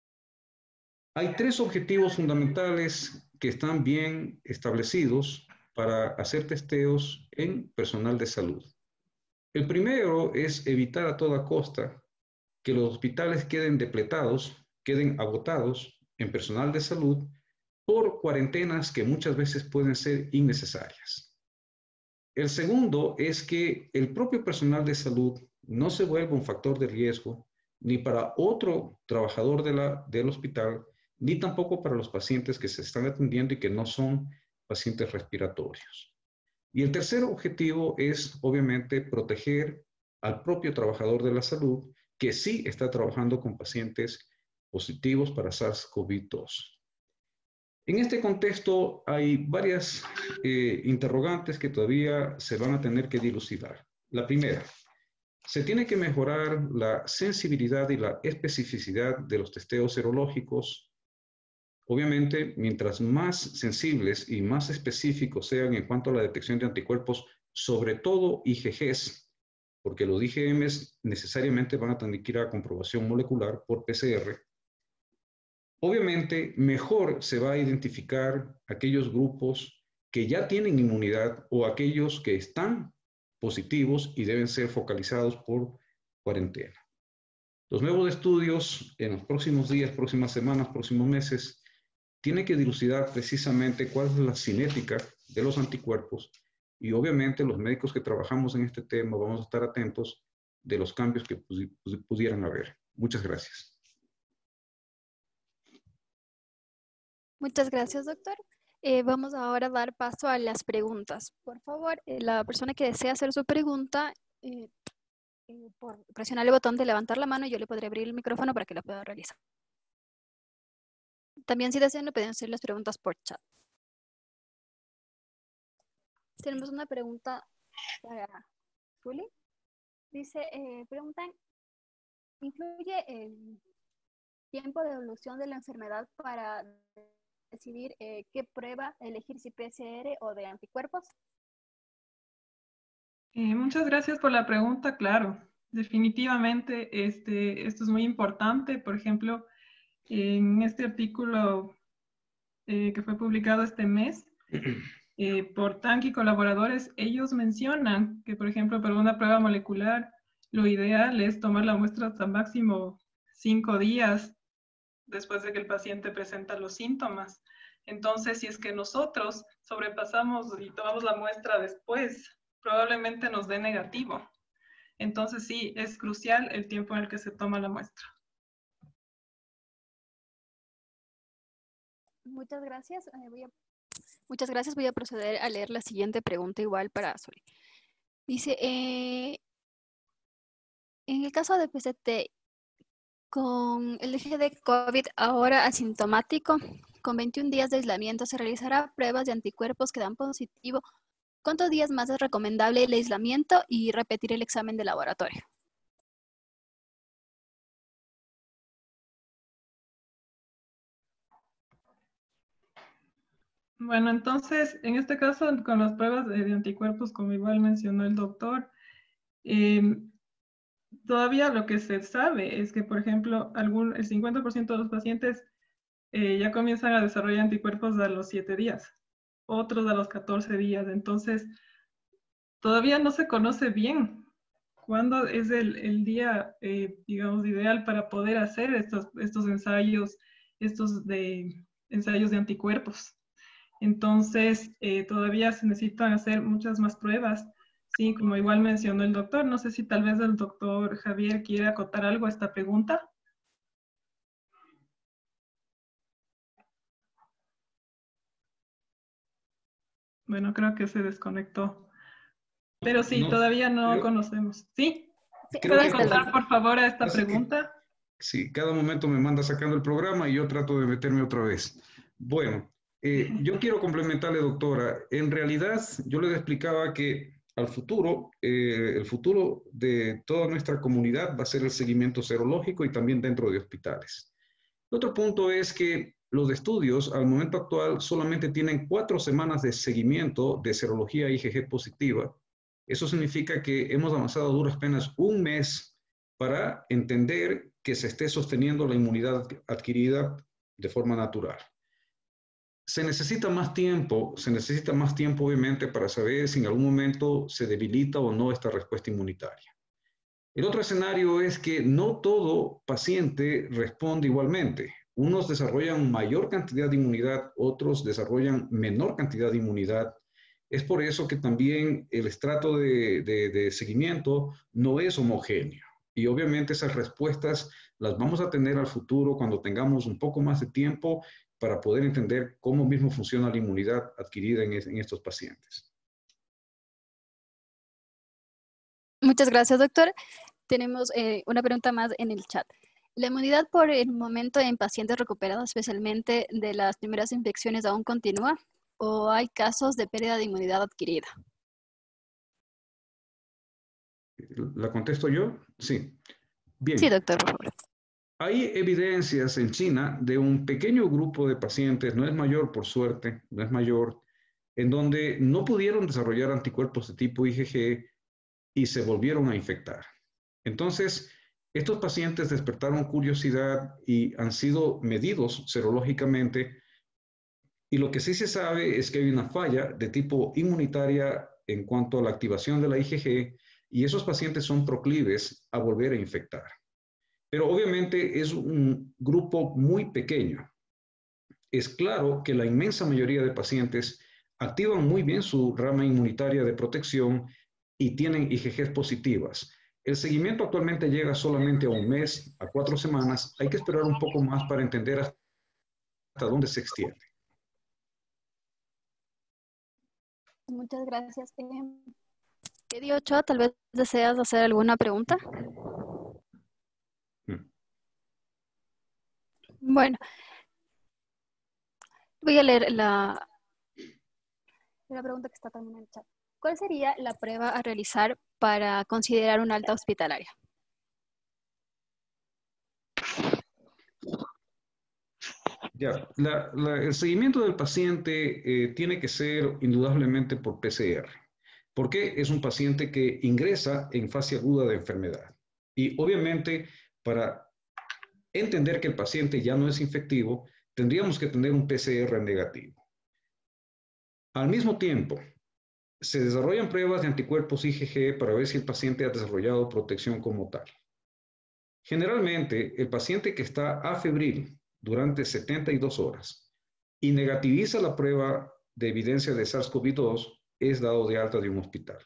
Hay tres objetivos fundamentales que están bien establecidos para hacer testeos en personal de salud. El primero es evitar a toda costa que los hospitales queden depletados, queden agotados en personal de salud por cuarentenas que muchas veces pueden ser innecesarias. El segundo es que el propio personal de salud no se vuelva un factor de riesgo ni para otro trabajador del hospital, ni tampoco para los pacientes que se están atendiendo y que no son pacientes respiratorios. Y el tercer objetivo es, obviamente, proteger al propio trabajador de la salud que sí está trabajando con pacientes positivos para SARS-CoV-2. En este contexto hay varias interrogantes que todavía se van a tener que dilucidar. La primera, se tiene que mejorar la sensibilidad y la especificidad de los testeos serológicos. Obviamente, mientras más sensibles y más específicos sean en cuanto a la detección de anticuerpos, sobre todo IgGs, porque los IgMs necesariamente van a tener que ir a comprobación molecular por PCR. obviamente mejor se va a identificar aquellos grupos que ya tienen inmunidad o aquellos que están positivos y deben ser focalizados por cuarentena. Los nuevos estudios en los próximos días, próximas semanas, próximos meses, tienen que dilucidar precisamente cuál es la cinética de los anticuerpos y obviamente los médicos que trabajamos en este tema vamos a estar atentos de los cambios que pudieran haber. Muchas gracias. Muchas gracias, doctor. Vamos ahora a dar paso a las preguntas. Por favor, la persona que desea hacer su pregunta, por presionar el botón de levantar la mano, yo le podré abrir el micrófono para que la pueda realizar. También, si desean, pueden hacer las preguntas por chat. Tenemos una pregunta para Juli. Dice, preguntan, ¿influye el tiempo de evolución de la enfermedad para decidir qué prueba elegir, si PCR o de anticuerpos? Muchas gracias por la pregunta. Claro, definitivamente esto es muy importante. Por ejemplo, en este artículo que fue publicado este mes por Tank y colaboradores, ellos mencionan que, por ejemplo, para una prueba molecular, lo ideal es tomar la muestra hasta máximo 5 días después de que el paciente presenta los síntomas. Entonces, si es que nosotros sobrepasamos y tomamos la muestra después, probablemente nos dé negativo. Entonces, sí, es crucial el tiempo en el que se toma la muestra. Muchas gracias. Muchas gracias. Voy a proceder a leer la siguiente pregunta igual para Azul. Dice, en el caso de PCT, con el eje de COVID ahora asintomático, con 21 días de aislamiento, se realizará pruebas de anticuerpos que dan positivo. ¿Cuántos días más es recomendable el aislamiento y repetir el examen de laboratorio? Bueno, entonces, en este caso, con las pruebas de anticuerpos, como igual mencionó el doctor, todavía lo que se sabe es que, por ejemplo, el 50% de los pacientes ya comienzan a desarrollar anticuerpos a los 7 días, otros a los 14 días. Entonces, todavía no se conoce bien cuándo es el día, digamos, ideal para poder hacer estos ensayos, ensayos de anticuerpos. Entonces, todavía se necesitan hacer muchas más pruebas. Sí, como igual mencionó el doctor, no sé si tal vez el doctor Javier quiere acotar algo a esta pregunta. Bueno, creo que se desconectó. Pero sí, No, todavía no conocemos. ¿Sí? Creo ¿Puede que acotar, por favor, a esta pregunta? Sí, cada momento me manda sacando el programa y yo trato de meterme otra vez. Bueno, yo quiero complementarle, doctora. En realidad, yo les explicaba que al futuro, el futuro de toda nuestra comunidad va a ser el seguimiento serológico y también dentro de hospitales. Otro punto es que los estudios al momento actual solamente tienen 4 semanas de seguimiento de serología IgG positiva. Eso significa que hemos avanzado a duras penas un mes para entender que se esté sosteniendo la inmunidad adquirida de forma natural. Se necesita más tiempo obviamente para saber si en algún momento se debilita o no esta respuesta inmunitaria. El otro escenario es que no todo paciente responde igualmente. Unos desarrollan mayor cantidad de inmunidad, otros desarrollan menor cantidad de inmunidad. Es por eso que también el estrato de seguimiento no es homogéneo. Y obviamente esas respuestas las vamos a tener al futuro cuando tengamos un poco más de tiempo para poder entender cómo mismo funciona la inmunidad adquirida en estos pacientes. Muchas gracias, doctor. Tenemos una pregunta más en el chat. ¿La inmunidad por el momento en pacientes recuperados, especialmente de las primeras infecciones, aún continúa? ¿O hay casos de pérdida de inmunidad adquirida? ¿La contesto yo? Sí. Bien. Sí, doctor, por favor. Hay evidencias en China de un pequeño grupo de pacientes, no es mayor por suerte, no es mayor, en donde no pudieron desarrollar anticuerpos de tipo IgG y se volvieron a infectar. Entonces, Estos pacientes despertaron curiosidad y han sido medidos serológicamente, y lo que sí se sabe es que hay una falla de tipo inmunitaria en cuanto a la activación de la IgG, y esos pacientes son proclives a volver a infectar. Pero obviamente es un grupo muy pequeño. Es claro que la inmensa mayoría de pacientes activan muy bien su rama inmunitaria de protección y tienen IgG positivas. El seguimiento actualmente llega solamente a 1 mes, a 4 semanas. Hay que esperar un poco más para entender hasta dónde se extiende. Muchas gracias. Eddie Ochoa, tal vez deseas hacer alguna pregunta. Bueno, voy a leer la pregunta que está también en el chat. ¿Cuál sería la prueba a realizar para considerar una alta hospitalaria? Ya, el seguimiento del paciente tiene que ser indudablemente por PCR, porque es un paciente que ingresa en fase aguda de enfermedad. Y obviamente, para entender que el paciente ya no es infectivo, tendríamos que tener un PCR negativo. Al mismo tiempo, se desarrollan pruebas de anticuerpos IgG para ver si el paciente ha desarrollado protección como tal. Generalmente, el paciente que está afebril durante 72 horas y negativiza la prueba de evidencia de SARS-CoV-2 es dado de alta de un hospital.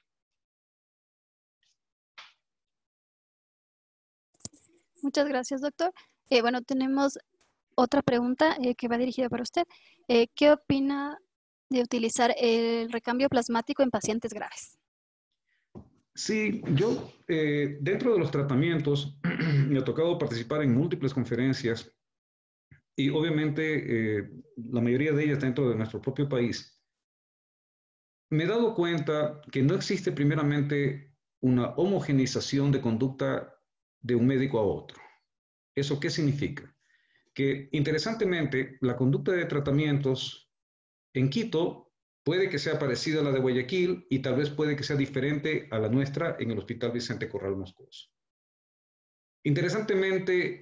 Muchas gracias, doctor. Bueno, tenemos otra pregunta que va dirigida para usted. ¿Qué opina de utilizar el recambio plasmático en pacientes graves? Sí, yo dentro de los tratamientos me ha tocado participar en múltiples conferencias y obviamente la mayoría de ellas dentro de nuestro propio país. Me he dado cuenta que no existe primeramente una homogenización de conducta de un médico a otro. ¿Eso qué significa? Que interesantemente la conducta de tratamientos en Quito puede que sea parecida a la de Guayaquil y tal vez puede que sea diferente a la nuestra en el Hospital Vicente Corral Moscoso. Interesantemente,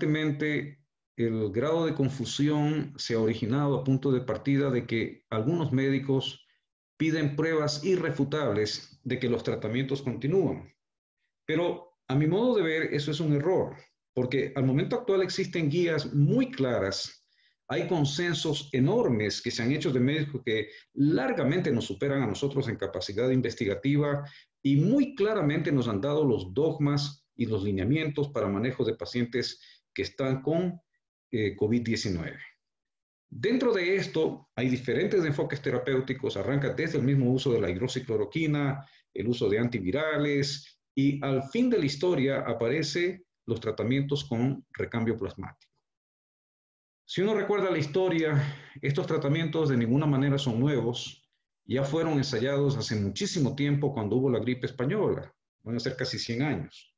el grado de confusión se ha originado a punto de partida de que algunos médicos piden pruebas irrefutables de que los tratamientos continúan. Pero a mi modo de ver, eso es un error, porque al momento actual existen guías muy claras, hay consensos enormes que se han hecho de médicos que largamente nos superan a nosotros en capacidad investigativa y muy claramente nos han dado los dogmas y los lineamientos para manejo de pacientes que están con COVID-19. Dentro de esto hay diferentes enfoques terapéuticos, arranca desde el mismo uso de la hidroxicloroquina, el uso de antivirales y al fin de la historia aparecen los tratamientos con recambio plasmático. Si uno recuerda la historia, estos tratamientos de ninguna manera son nuevos, ya fueron ensayados hace muchísimo tiempo cuando hubo la gripe española, van a ser casi 100 años.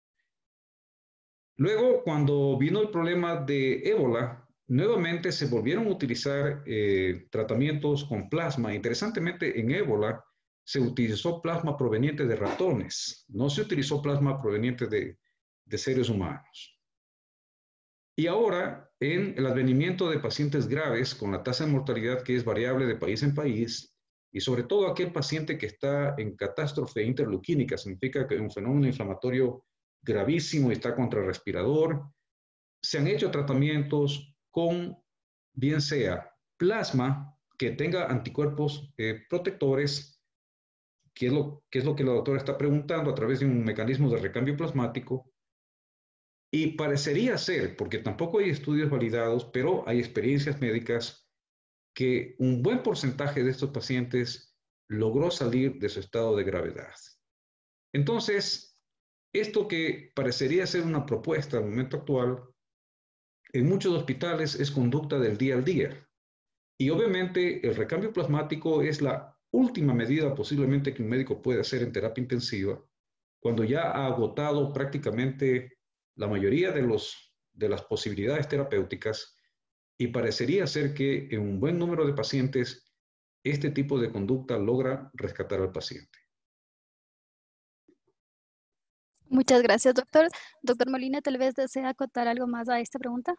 Luego, cuando vino el problema de ébola, nuevamente se volvieron a utilizar tratamientos con plasma. Interesantemente, en ébola se utilizó plasma proveniente de ratones, no se utilizó plasma proveniente de seres humanos. Y ahora, en el advenimiento de pacientes graves con la tasa de mortalidad que es variable de país en país, y sobre todo aquel paciente que está en catástrofe interleuquínica, significa que un fenómeno inflamatorio gravísimo y está contra respirador, se han hecho tratamientos con, bien sea plasma que tenga anticuerpos protectores, que es lo que la doctora está preguntando a través de un mecanismo de recambio plasmático, y parecería ser, porque tampoco hay estudios validados, pero hay experiencias médicas, que un buen porcentaje de estos pacientes logró salir de su estado de gravedad. Entonces, esto que parecería ser una propuesta al momento actual, en muchos hospitales es conducta del día al día. Y obviamente el recambio plasmático es la última medida posiblemente que un médico puede hacer en terapia intensiva, cuando ya ha agotado prácticamente la mayoría de las posibilidades terapéuticas, y parecería ser que en un buen número de pacientes este tipo de conducta logra rescatar al paciente. Muchas gracias, doctor. Doctor Molina, tal vez desea acotar algo más a esta pregunta.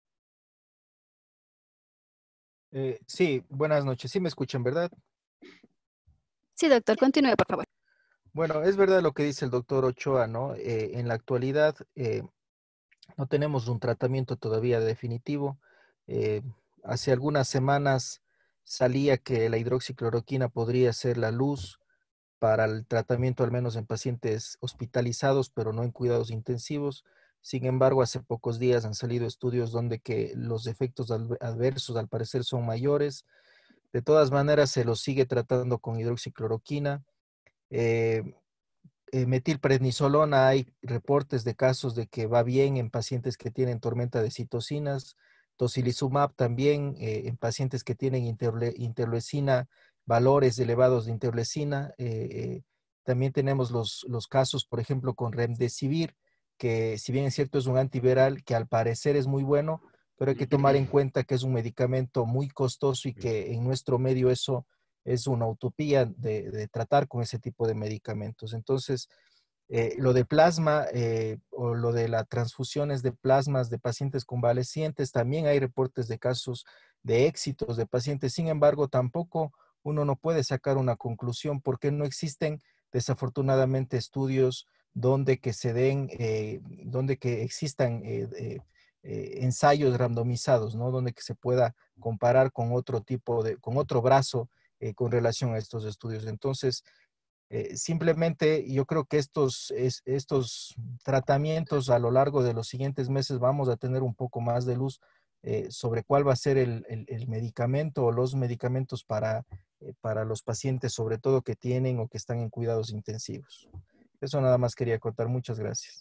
Sí, buenas noches. Sí me escuchan, ¿verdad? Sí, doctor, continúe, por favor. Bueno, es verdad lo que dice el doctor Ochoa, ¿no? En la actualidad no tenemos un tratamiento todavía definitivo. Eh, Hace algunas semanas salía que la hidroxicloroquina podría ser la luz para el tratamiento, al menos en pacientes hospitalizados, pero no en cuidados intensivos. Sin embargo, hace pocos días han salido estudios donde que los efectos adversos al parecer son mayores. De todas maneras, se los sigue tratando con hidroxicloroquina. Eh, Metilprednisolona, hay reportes de casos de que va bien en pacientes que tienen tormenta de citocinas. Tocilizumab también en pacientes que tienen interleucina, valores elevados de interleucina. También tenemos los casos, por ejemplo, con Remdesivir, que si bien es cierto es un antiviral que al parecer es muy bueno, pero hay que tomar en cuenta que es un medicamento muy costoso y que en nuestro medio eso es una utopía de tratar con ese tipo de medicamentos. Entonces, lo de plasma o lo de las transfusiones de plasmas de pacientes convalecientes, también hay reportes de casos de éxitos de pacientes. Sin embargo, tampoco uno no puede sacar una conclusión porque no existen desafortunadamente estudios donde que se den, donde que existan ensayos randomizados, ¿no? Donde que se pueda comparar con otro tipo de, con otro brazo con relación a estos estudios. Entonces, simplemente yo creo que estos tratamientos a lo largo de los siguientes meses vamos a tener un poco más de luz sobre cuál va a ser el medicamento o los medicamentos para los pacientes, sobre todo que tienen o que están en cuidados intensivos. Eso nada más quería contar. Muchas gracias.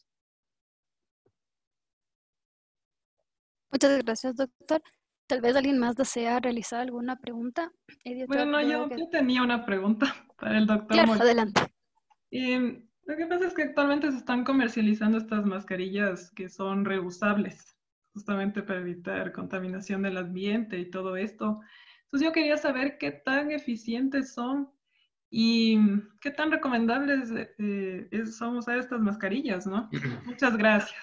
Muchas gracias, doctor. Tal vez alguien más desea realizar alguna pregunta. Yo Bueno, veo que... yo tenía una pregunta para el doctor Claro, Molina. adelante. Lo que pasa es que actualmente se están comercializando estas mascarillas que son reusables, justamente para evitar contaminación del ambiente y todo esto. Entonces yo quería saber qué tan eficientes son y qué tan recomendables son usar estas mascarillas, ¿no? Muchas gracias.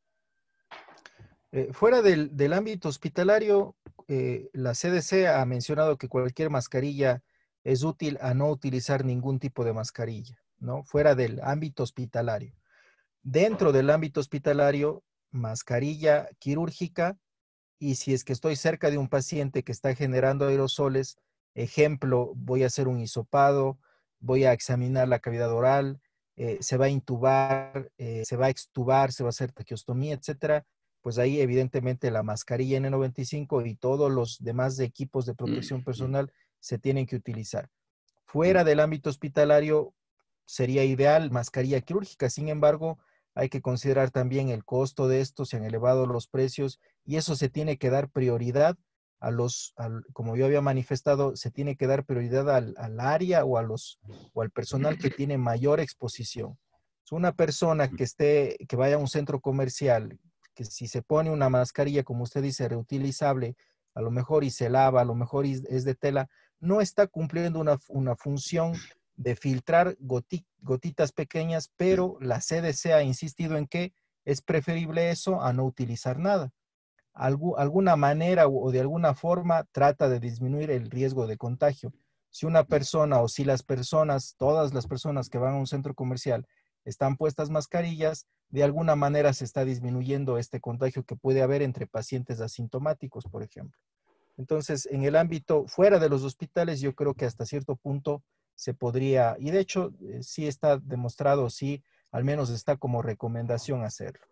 Fuera del ámbito hospitalario, la CDC ha mencionado que cualquier mascarilla es útil a no utilizar ningún tipo de mascarilla, ¿no? Fuera del ámbito hospitalario. Dentro del ámbito hospitalario, mascarilla quirúrgica y si es que estoy cerca de un paciente que está generando aerosoles, ejemplo, voy a hacer un hisopado, voy a examinar la cavidad oral, se va a intubar, se va a extubar, se va a hacer traqueostomía, etcétera, pues ahí evidentemente la mascarilla N95 y todos los demás equipos de protección personal se tienen que utilizar. Fuera del ámbito hospitalario sería ideal mascarilla quirúrgica, sin embargo, hay que considerar también el costo de esto, se han elevado los precios y eso se tiene que dar prioridad como yo había manifestado, se tiene que dar prioridad al área o al personal que tiene mayor exposición. Es una persona que vaya a un centro comercial, que si se pone una mascarilla, como usted dice, reutilizable, a lo mejor y se lava, a lo mejor es de tela, no está cumpliendo una función de filtrar gotitas pequeñas, pero la CDC ha insistido en que es preferible eso a no utilizar nada. Alguna manera o de alguna forma trata de disminuir el riesgo de contagio. Si una persona o si las personas, todas las personas que van a un centro comercial están puestas mascarillas, de alguna manera se está disminuyendo este contagio que puede haber entre pacientes asintomáticos, por ejemplo. Entonces, en el ámbito fuera de los hospitales, yo creo que hasta cierto punto se podría, y de hecho sí está demostrado, sí, al menos está como recomendación hacerlo.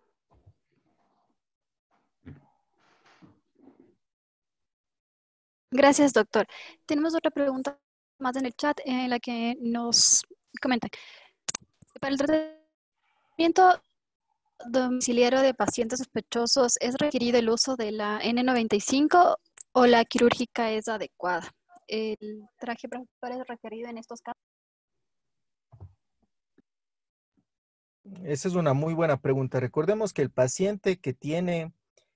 Gracias, doctor. Tenemos otra pregunta más en el chat en la que nos comentan. Para el tratamiento domiciliario de pacientes sospechosos, ¿es requerido el uso de la N95 o la quirúrgica es adecuada? ¿El traje protector es requerido en estos casos? Esa es una muy buena pregunta. Recordemos que el paciente que tiene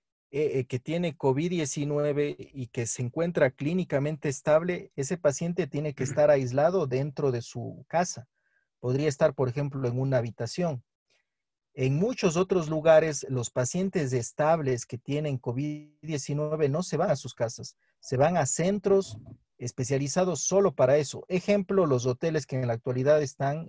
COVID-19 y que se encuentra clínicamente estable, ese paciente tiene que estar aislado dentro de su casa. Podría estar, por ejemplo, en una habitación. En muchos otros lugares, los pacientes estables que tienen COVID-19 no se van a sus casas, se van a centros especializados solo para eso. Ejemplo, los hoteles que en la actualidad están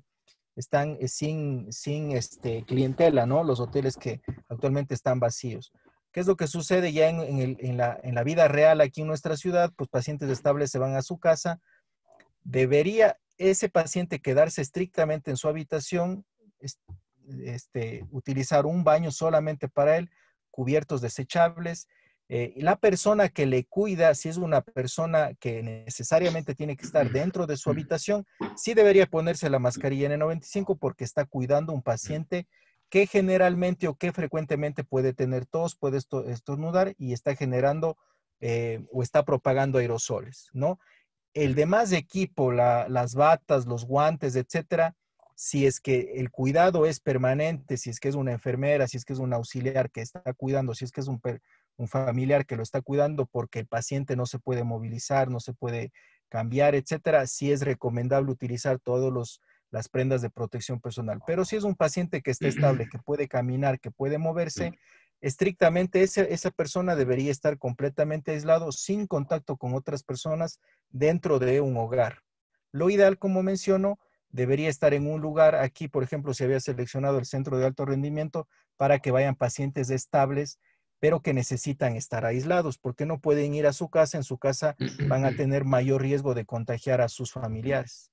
sin clientela, ¿no? Los hoteles que actualmente están vacíos. ¿Qué es lo que sucede ya en la vida real aquí en nuestra ciudad? Pues pacientes estables se van a su casa. ¿Debería ese paciente quedarse estrictamente en su habitación, utilizar un baño solamente para él, cubiertos desechables? Y la persona que le cuida, si es una persona que necesariamente tiene que estar dentro de su habitación, sí debería ponerse la mascarilla N95 porque está cuidando a un paciente que generalmente o que frecuentemente puede tener tos, puede estornudar y está generando o está propagando aerosoles, ¿no? El demás equipo, las batas, los guantes, etcétera, si es que el cuidado es permanente, si es que es una enfermera, si es que es un auxiliar que está cuidando, si es que es un familiar que lo está cuidando porque el paciente no se puede movilizar, no se puede cambiar, etcétera, sí es recomendable utilizar todas las prendas de protección personal. Pero si es un paciente que está estable, que puede caminar, que puede moverse, estrictamente esa persona debería estar completamente aislado, sin contacto con otras personas dentro de un hogar. Lo ideal, como menciono, debería estar en un lugar, aquí por ejemplo se había seleccionado el centro de alto rendimiento para que vayan pacientes estables, pero que necesitan estar aislados, porque no pueden ir a su casa, en su casa van a tener mayor riesgo de contagiar a sus familiares.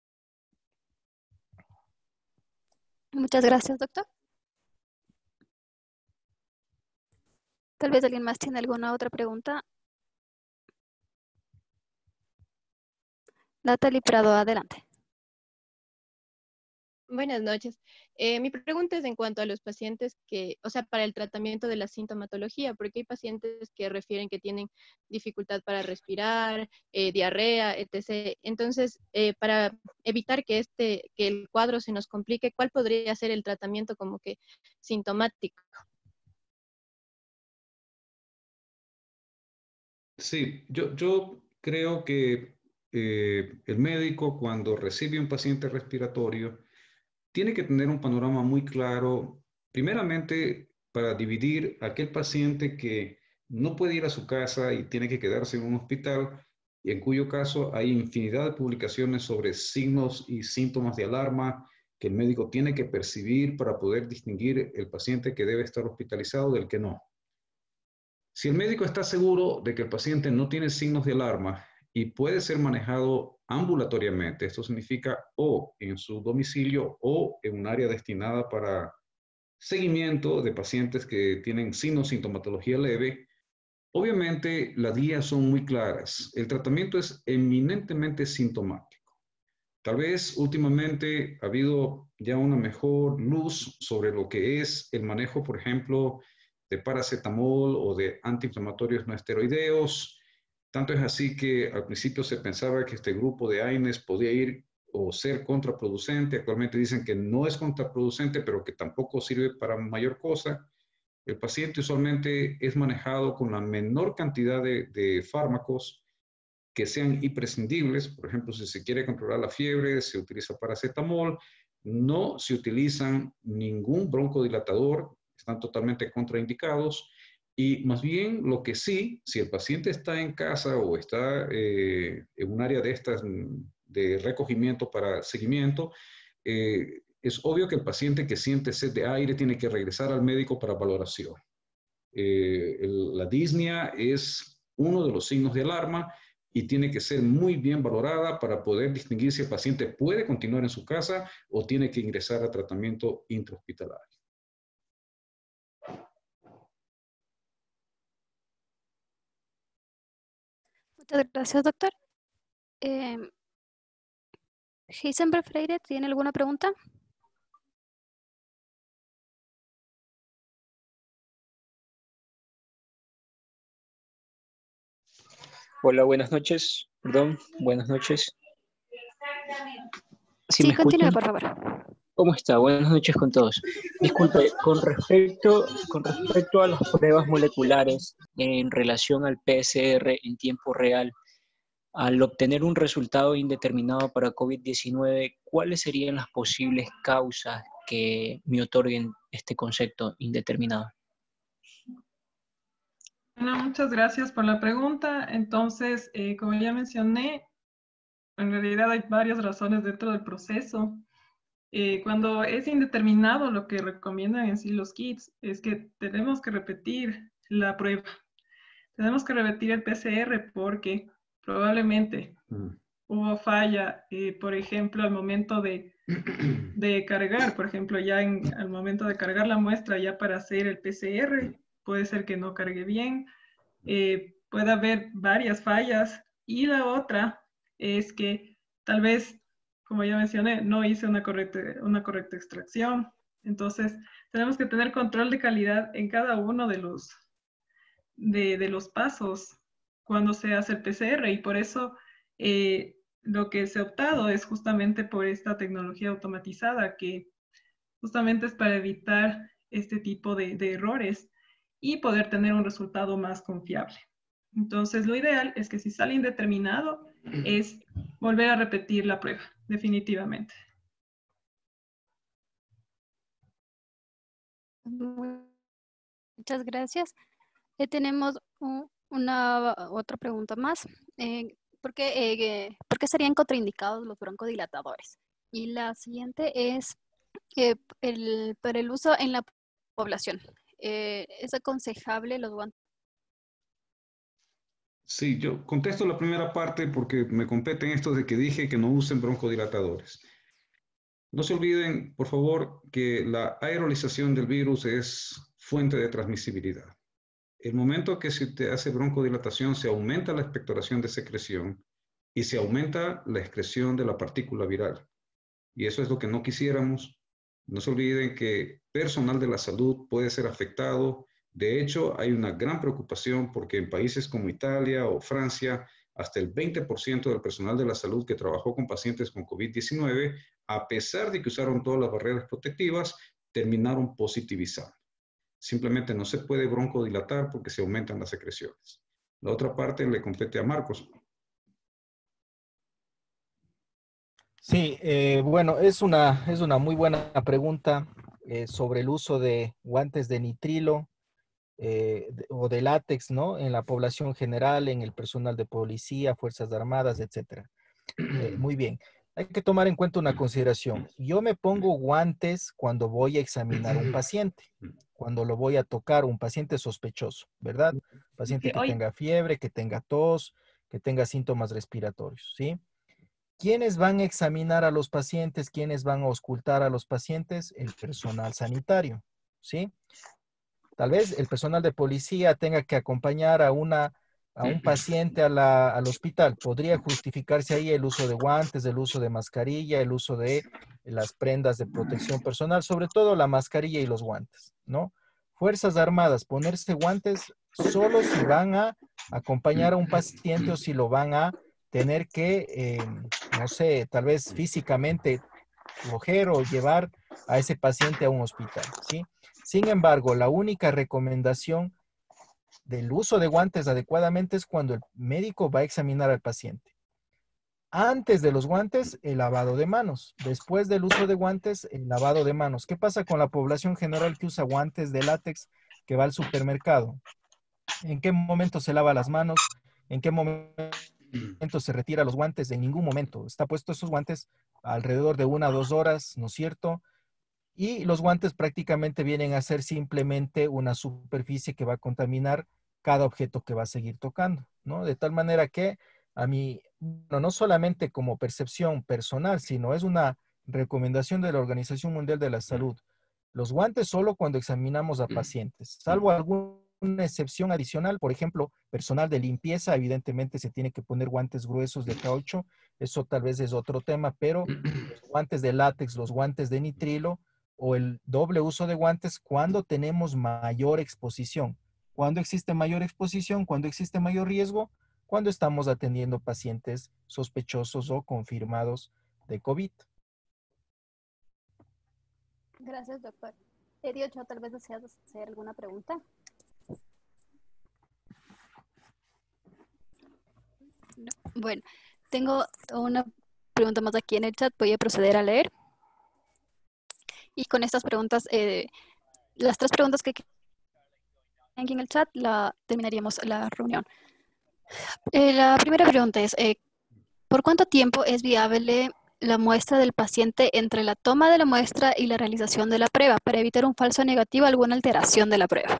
Muchas gracias, doctor. Tal vez alguien más tiene alguna otra pregunta. Natalie Prado, adelante. Buenas noches. Mi pregunta es en cuanto a los pacientes para el tratamiento de la sintomatología, porque hay pacientes que refieren que tienen dificultad para respirar, diarrea, etc. Entonces, para evitar que el cuadro se nos complique, ¿cuál podría ser el tratamiento como que sintomático? Sí, yo creo que el médico cuando recibe un paciente respiratorio tiene que tener un panorama muy claro, primeramente para dividir a aquel paciente que no puede ir a su casa y tiene que quedarse en un hospital, y en cuyo caso hay infinidad de publicaciones sobre signos y síntomas de alarma que el médico tiene que percibir para poder distinguir el paciente que debe estar hospitalizado del que no. Si el médico está seguro de que el paciente no tiene signos de alarma y puede ser manejado ambulatoriamente, esto significa o en su domicilio o en un área destinada para seguimiento de pacientes que tienen signos, sintomatología leve, obviamente las guías son muy claras. El tratamiento es eminentemente sintomático. Tal vez últimamente ha habido ya una mejor luz sobre lo que es el manejo, por ejemplo, de paracetamol o de antiinflamatorios no esteroideos. Tanto es así que al principio se pensaba que este grupo de AINES podía ir o ser contraproducente. Actualmente dicen que no es contraproducente, pero que tampoco sirve para mayor cosa. El paciente usualmente es manejado con la menor cantidad de fármacos que sean imprescindibles. Por ejemplo, si se quiere controlar la fiebre, se utiliza paracetamol. No se utilizan ningún broncodilatador, están totalmente contraindicados. Y más bien lo que sí, si el paciente está en casa o está en un área de estas de recogimiento para seguimiento, es obvio que el paciente que siente sed de aire tiene que regresar al médico para valoración. La disnea es uno de los signos de alarma y tiene que ser muy bien valorada para poder distinguir si el paciente puede continuar en su casa o tiene que ingresar a tratamiento intrahospitalario. Muchas gracias, doctor. Heisenberg Freire, ¿tiene alguna pregunta? Hola, buenas noches. Perdón, buenas noches. Sí, me continúe, escuchan? por favor. ¿Cómo está? Buenas noches con todos. Disculpe, con respecto a las pruebas moleculares en relación al PCR en tiempo real, al obtener un resultado indeterminado para COVID-19, ¿cuáles serían las posibles causas que me otorguen este concepto indeterminado? Bueno, muchas gracias por la pregunta. Entonces, como ya mencioné, en realidad hay varias razones dentro del proceso. Cuando es indeterminado, lo que recomiendan en sí los kits es que tenemos que repetir la prueba. Tenemos que repetir el PCR porque probablemente hubo falla, por ejemplo, al momento de cargar, por ejemplo, ya al momento de cargar la muestra ya para hacer el PCR, puede ser que no cargue bien, puede haber varias fallas. Y la otra es que tal vez, como ya mencioné, no hice una correcta extracción. Entonces, tenemos que tener control de calidad en cada uno de los pasos cuando se hace el PCR, y por eso lo que se ha optado es justamente por esta tecnología automatizada que justamente es para evitar este tipo de errores y poder tener un resultado más confiable. Entonces, lo ideal es que si sale indeterminado, es volver a repetir la prueba, definitivamente. Muchas gracias. Tenemos una otra pregunta más. ¿Por qué serían contraindicados los broncodilatadores? Y la siguiente es para el uso en la población. ¿Es aconsejable los guantes? Sí, yo contesto la primera parte porque me competen estos de que dije que no usen broncodilatadores. No se olviden, por favor, que la aerolización del virus es fuente de transmisibilidad. El momento que se te hace broncodilatación, se aumenta la expectoración de secreción y se aumenta la excreción de la partícula viral. Y eso es lo que no quisiéramos. No se olviden que personal de la salud puede ser afectado. De hecho, hay una gran preocupación porque en países como Italia o Francia, hasta el 20% del personal de la salud que trabajó con pacientes con COVID-19, a pesar de que usaron todas las barreras protectivas, terminaron positivizando. Simplemente no se puede broncodilatar porque se aumentan las secreciones. La otra parte le compete a Marcos. Sí, bueno, es una muy buena pregunta sobre el uso de guantes de nitrilo o de látex, ¿no? En la población general, en el personal de policía, Fuerzas Armadas, etcétera. Muy bien. Hay que tomar en cuenta una consideración. Yo me pongo guantes cuando voy a examinar a un paciente, cuando lo voy a tocar, un paciente sospechoso, ¿verdad? Paciente que tenga fiebre, que tenga tos, que tenga síntomas respiratorios, ¿sí? ¿Quiénes van a examinar a los pacientes? ¿Quiénes van a auscultar a los pacientes? El personal sanitario, ¿sí? Tal vez el personal de policía tenga que acompañar a un paciente al hospital. Podría justificarse ahí el uso de guantes, el uso de mascarilla, el uso de las prendas de protección personal, sobre todo la mascarilla y los guantes, ¿no? Fuerzas Armadas, ponerse guantes solo si van a acompañar a un paciente o si lo van a tener que, no sé, tal vez físicamente coger o llevar a ese paciente a un hospital, ¿sí? Sin embargo, la única recomendación del uso de guantes adecuadamente es cuando el médico va a examinar al paciente. Antes de los guantes, el lavado de manos. Después del uso de guantes, el lavado de manos. ¿Qué pasa con la población general que usa guantes de látex que va al supermercado? ¿En qué momento se lava las manos? ¿En qué momento se retira los guantes? En ningún momento. Está puesto esos guantes alrededor de 1 a 2 horas, ¿no es cierto? Y los guantes prácticamente vienen a ser simplemente una superficie que va a contaminar cada objeto que va a seguir tocando, ¿no? De tal manera que a mí, bueno, no solamente como percepción personal, sino es una recomendación de la Organización Mundial de la Salud. Los guantes solo cuando examinamos a pacientes, salvo alguna excepción adicional, por ejemplo, personal de limpieza, evidentemente se tiene que poner guantes gruesos de caucho, eso tal vez es otro tema, pero los guantes de látex, los guantes de nitrilo, o el doble uso de guantes cuando tenemos mayor exposición. ¿Cuándo existe mayor exposición? ¿Cuándo existe mayor riesgo? Cuando estamos atendiendo pacientes sospechosos o confirmados de COVID. Gracias, doctor. Diocho, tal vez deseas hacer alguna pregunta. No. Bueno, tengo una pregunta más aquí en el chat. Voy a proceder a leer. Y con estas preguntas, las 3 preguntas que quedan aquí en el chat, terminaríamos la reunión. La primera pregunta es, ¿por cuánto tiempo es viable la muestra del paciente entre la toma de la muestra y la realización de la prueba para evitar un falso negativo o alguna alteración de la prueba?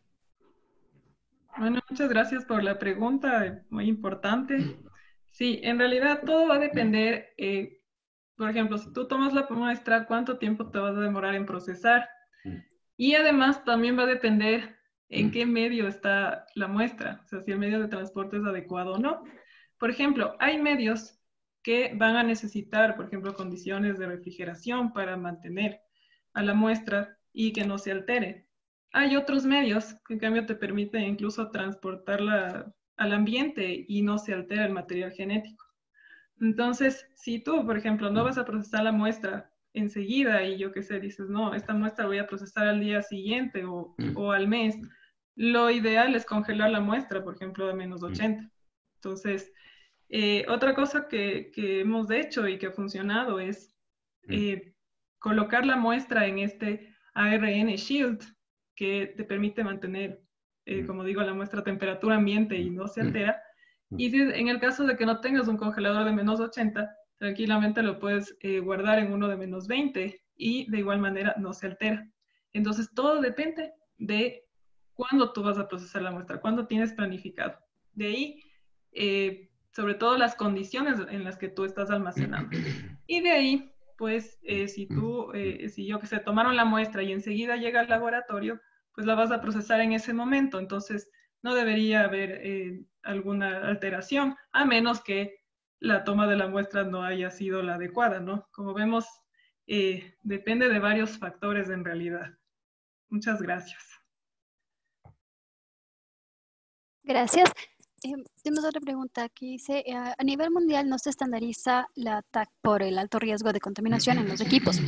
Bueno, muchas gracias por la pregunta, muy importante. Sí, en realidad todo va a depender, por ejemplo, si tú tomas la muestra, ¿cuánto tiempo te vas a demorar en procesar? Y además también va a depender en qué medio está la muestra, o sea, si el medio de transporte es adecuado o no. Por ejemplo, hay medios que van a necesitar, por ejemplo, condiciones de refrigeración para mantener a la muestra y que no se altere. Hay otros medios que en cambio te permiten incluso transportarla al ambiente y no se altera el material genético. Entonces, si tú, por ejemplo, no vas a procesar la muestra enseguida y yo qué sé, dices, no, esta muestra voy a procesar al día siguiente o al mes, lo ideal es congelar la muestra, por ejemplo, a -80. Entonces, otra cosa que hemos hecho y que ha funcionado es colocar la muestra en este ARN Shield, que te permite mantener, como digo, la muestra a temperatura ambiente y no se altera. Y si en el caso de que no tengas un congelador de -80, tranquilamente lo puedes guardar en uno de -20 y de igual manera no se altera. Entonces todo depende de cuándo tú vas a procesar la muestra, cuándo tienes planificado. De ahí, sobre todo las condiciones en las que tú estás almacenando. Y de ahí, pues, si yo que sé, tomaron la muestra y enseguida llega al laboratorio, pues la vas a procesar en ese momento. Entonces, no debería haber alguna alteración, a menos que la toma de la muestra no haya sido la adecuada, ¿no? Como vemos, depende de varios factores en realidad. Muchas gracias. Gracias. Tenemos otra pregunta aquí. Dice, a nivel mundial no se estandariza la TAC por el alto riesgo de contaminación en los equipos.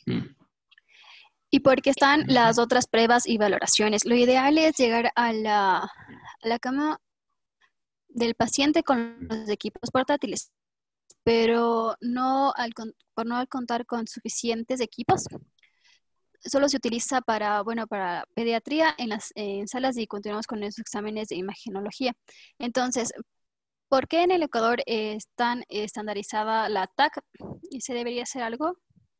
¿Y por qué están las otras pruebas y valoraciones? Lo ideal es llegar a la cama del paciente con los equipos portátiles, pero por no contar con suficientes equipos, solo se utiliza para pediatría en salas y continuamos con los exámenes de imagenología. Entonces, ¿por qué en el Ecuador es tan estandarizada la TAC? ¿Y se debería hacer algo?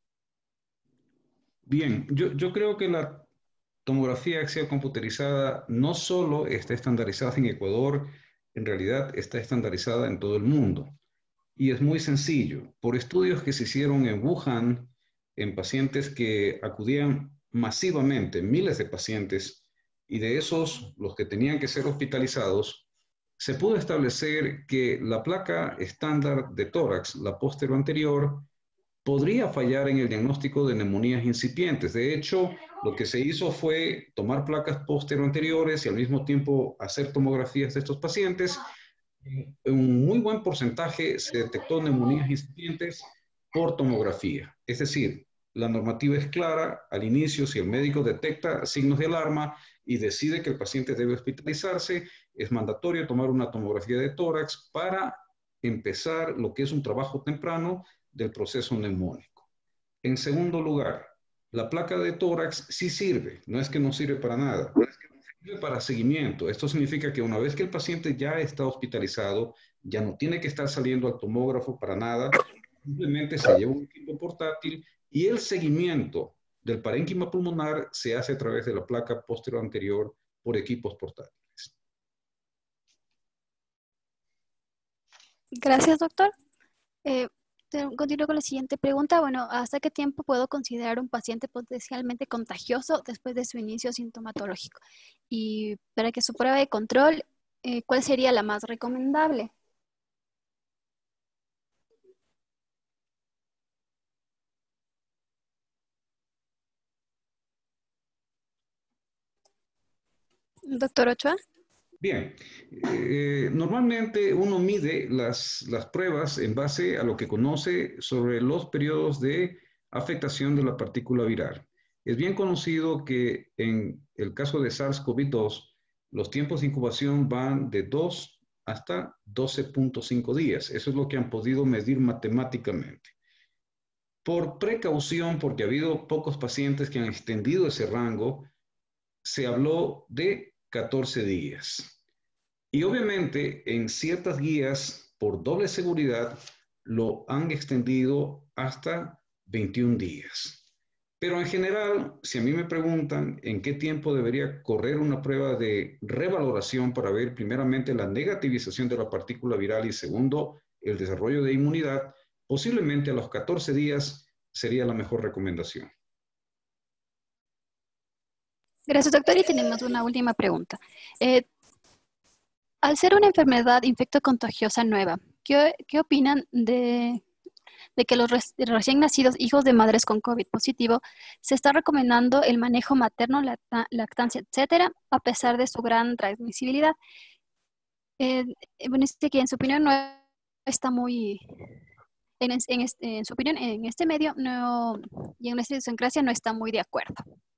Bien, yo creo que la tomografía axial computerizada no solo está estandarizada en Ecuador, en realidad está estandarizada en todo el mundo. Y es muy sencillo. Por estudios que se hicieron en Wuhan, en pacientes que acudían masivamente, miles de pacientes, y de esos, los que tenían que ser hospitalizados, se pudo establecer que la placa estándar de tórax, la póstero anterior, podría fallar en el diagnóstico de neumonías incipientes. De hecho, lo que se hizo fue tomar placas póstero anteriores y al mismo tiempo hacer tomografías de estos pacientes. En un muy buen porcentaje se detectó neumonías incipientes por tomografía. Es decir, la normativa es clara. Al inicio, si el médico detecta signos de alarma y decide que el paciente debe hospitalizarse, es mandatorio tomar una tomografía de tórax para empezar lo que es un trabajo temprano del proceso neumónico. En segundo lugar, la placa de tórax sí sirve, no es que no sirve para nada, sirve para seguimiento. Esto significa que una vez que el paciente ya está hospitalizado, ya no tiene que estar saliendo al tomógrafo para nada, simplemente se lleva un equipo portátil y el seguimiento del parénquima pulmonar se hace a través de la placa póstero anterior por equipos portátiles. Gracias, doctor. Continúo con la siguiente pregunta. Bueno, ¿hasta qué tiempo puedo considerar un paciente potencialmente contagioso después de su inicio sintomatológico? Y para que su prueba de control, ¿cuál sería la más recomendable? Doctor Ochoa. Bien, normalmente uno mide las pruebas en base a lo que conoce sobre los periodos de afectación de la partícula viral. Es bien conocido que en el caso de SARS-CoV-2, los tiempos de incubación van de 2 hasta 12.5 días. Eso es lo que han podido medir matemáticamente. Por precaución, porque ha habido pocos pacientes que han extendido ese rango, se habló de 14 días. Y obviamente en ciertas guías, por doble seguridad, lo han extendido hasta 21 días. Pero en general, si a mí me preguntan en qué tiempo debería correr una prueba de revaloración para ver primeramente la negativización de la partícula viral y segundo, el desarrollo de inmunidad, posiblemente a los 14 días sería la mejor recomendación. Gracias, doctor. Y tenemos una última pregunta. Al ser una enfermedad infectocontagiosa nueva, ¿qué opinan de que los recién nacidos hijos de madres con COVID positivo se está recomendando el manejo materno, lactancia, etcétera, a pesar de su gran transmisibilidad? Bueno, que en su opinión no está muy, en su opinión, en este medio no, y en nuestra idiosincrasia no está muy de acuerdo.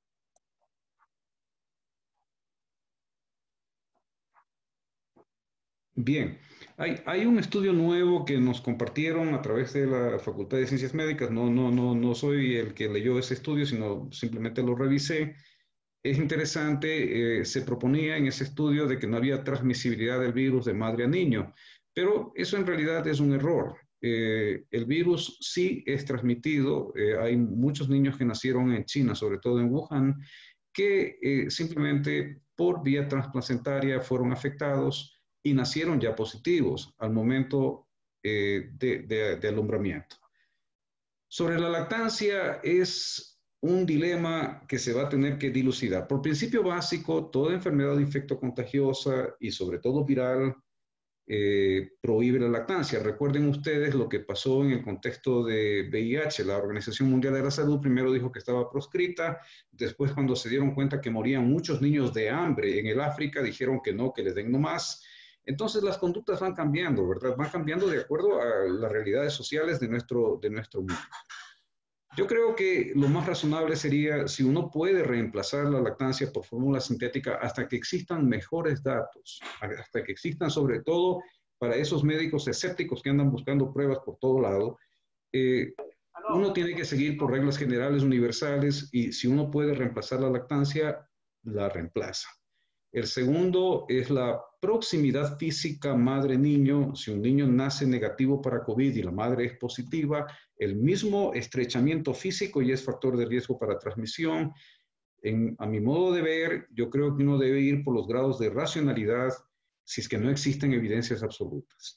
Bien, hay un estudio nuevo que nos compartieron a través de la Facultad de Ciencias Médicas. No soy el que leyó ese estudio, sino simplemente lo revisé. Es interesante, se proponía en ese estudio de que no había transmisibilidad del virus de madre a niño, pero eso en realidad es un error. El virus sí es transmitido. Hay muchos niños que nacieron en China, sobre todo en Wuhan, que simplemente por vía transplacentaria fueron afectados y nacieron ya positivos al momento de alumbramiento. Sobre la lactancia es un dilema que se va a tener que dilucidar. Por principio básico, toda enfermedad infectocontagiosa y sobre todo viral prohíbe la lactancia. Recuerden ustedes lo que pasó en el contexto de VIH. La Organización Mundial de la Salud primero dijo que estaba proscrita, después cuando se dieron cuenta que morían muchos niños de hambre en el África, dijeron que no, que les den nomás. Entonces las conductas van cambiando, ¿verdad? Van cambiando de acuerdo a las realidades sociales de nuestro mundo. Yo creo que lo más razonable sería si uno puede reemplazar la lactancia por fórmula sintética hasta que existan mejores datos, hasta que existan sobre todo para esos médicos escépticos que andan buscando pruebas por todo lado. Uno tiene que seguir por reglas generales universales y si uno puede reemplazar la lactancia, la reemplaza. El segundo es la proximidad física madre-niño. Si un niño nace negativo para COVID y la madre es positiva, el mismo estrechamiento físico ya es factor de riesgo para transmisión. A mi modo de ver, yo creo que uno debe ir por los grados de racionalidad si es que no existen evidencias absolutas.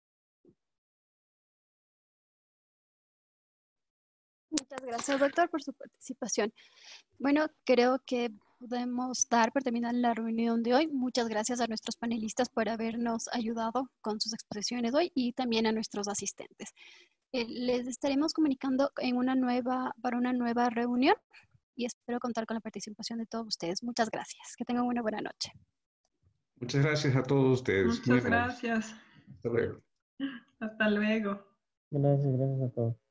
Muchas gracias, doctor, por su participación. Bueno, creo que podemos dar por terminar la reunión de hoy. Muchas gracias a nuestros panelistas por habernos ayudado con sus exposiciones hoy y también a nuestros asistentes. Les estaremos comunicando para una nueva reunión y espero contar con la participación de todos ustedes. Muchas gracias. Que tengan una buena noche. Muchas gracias a todos ustedes. Muchas gracias. Hasta luego. Hasta luego. Gracias a todos.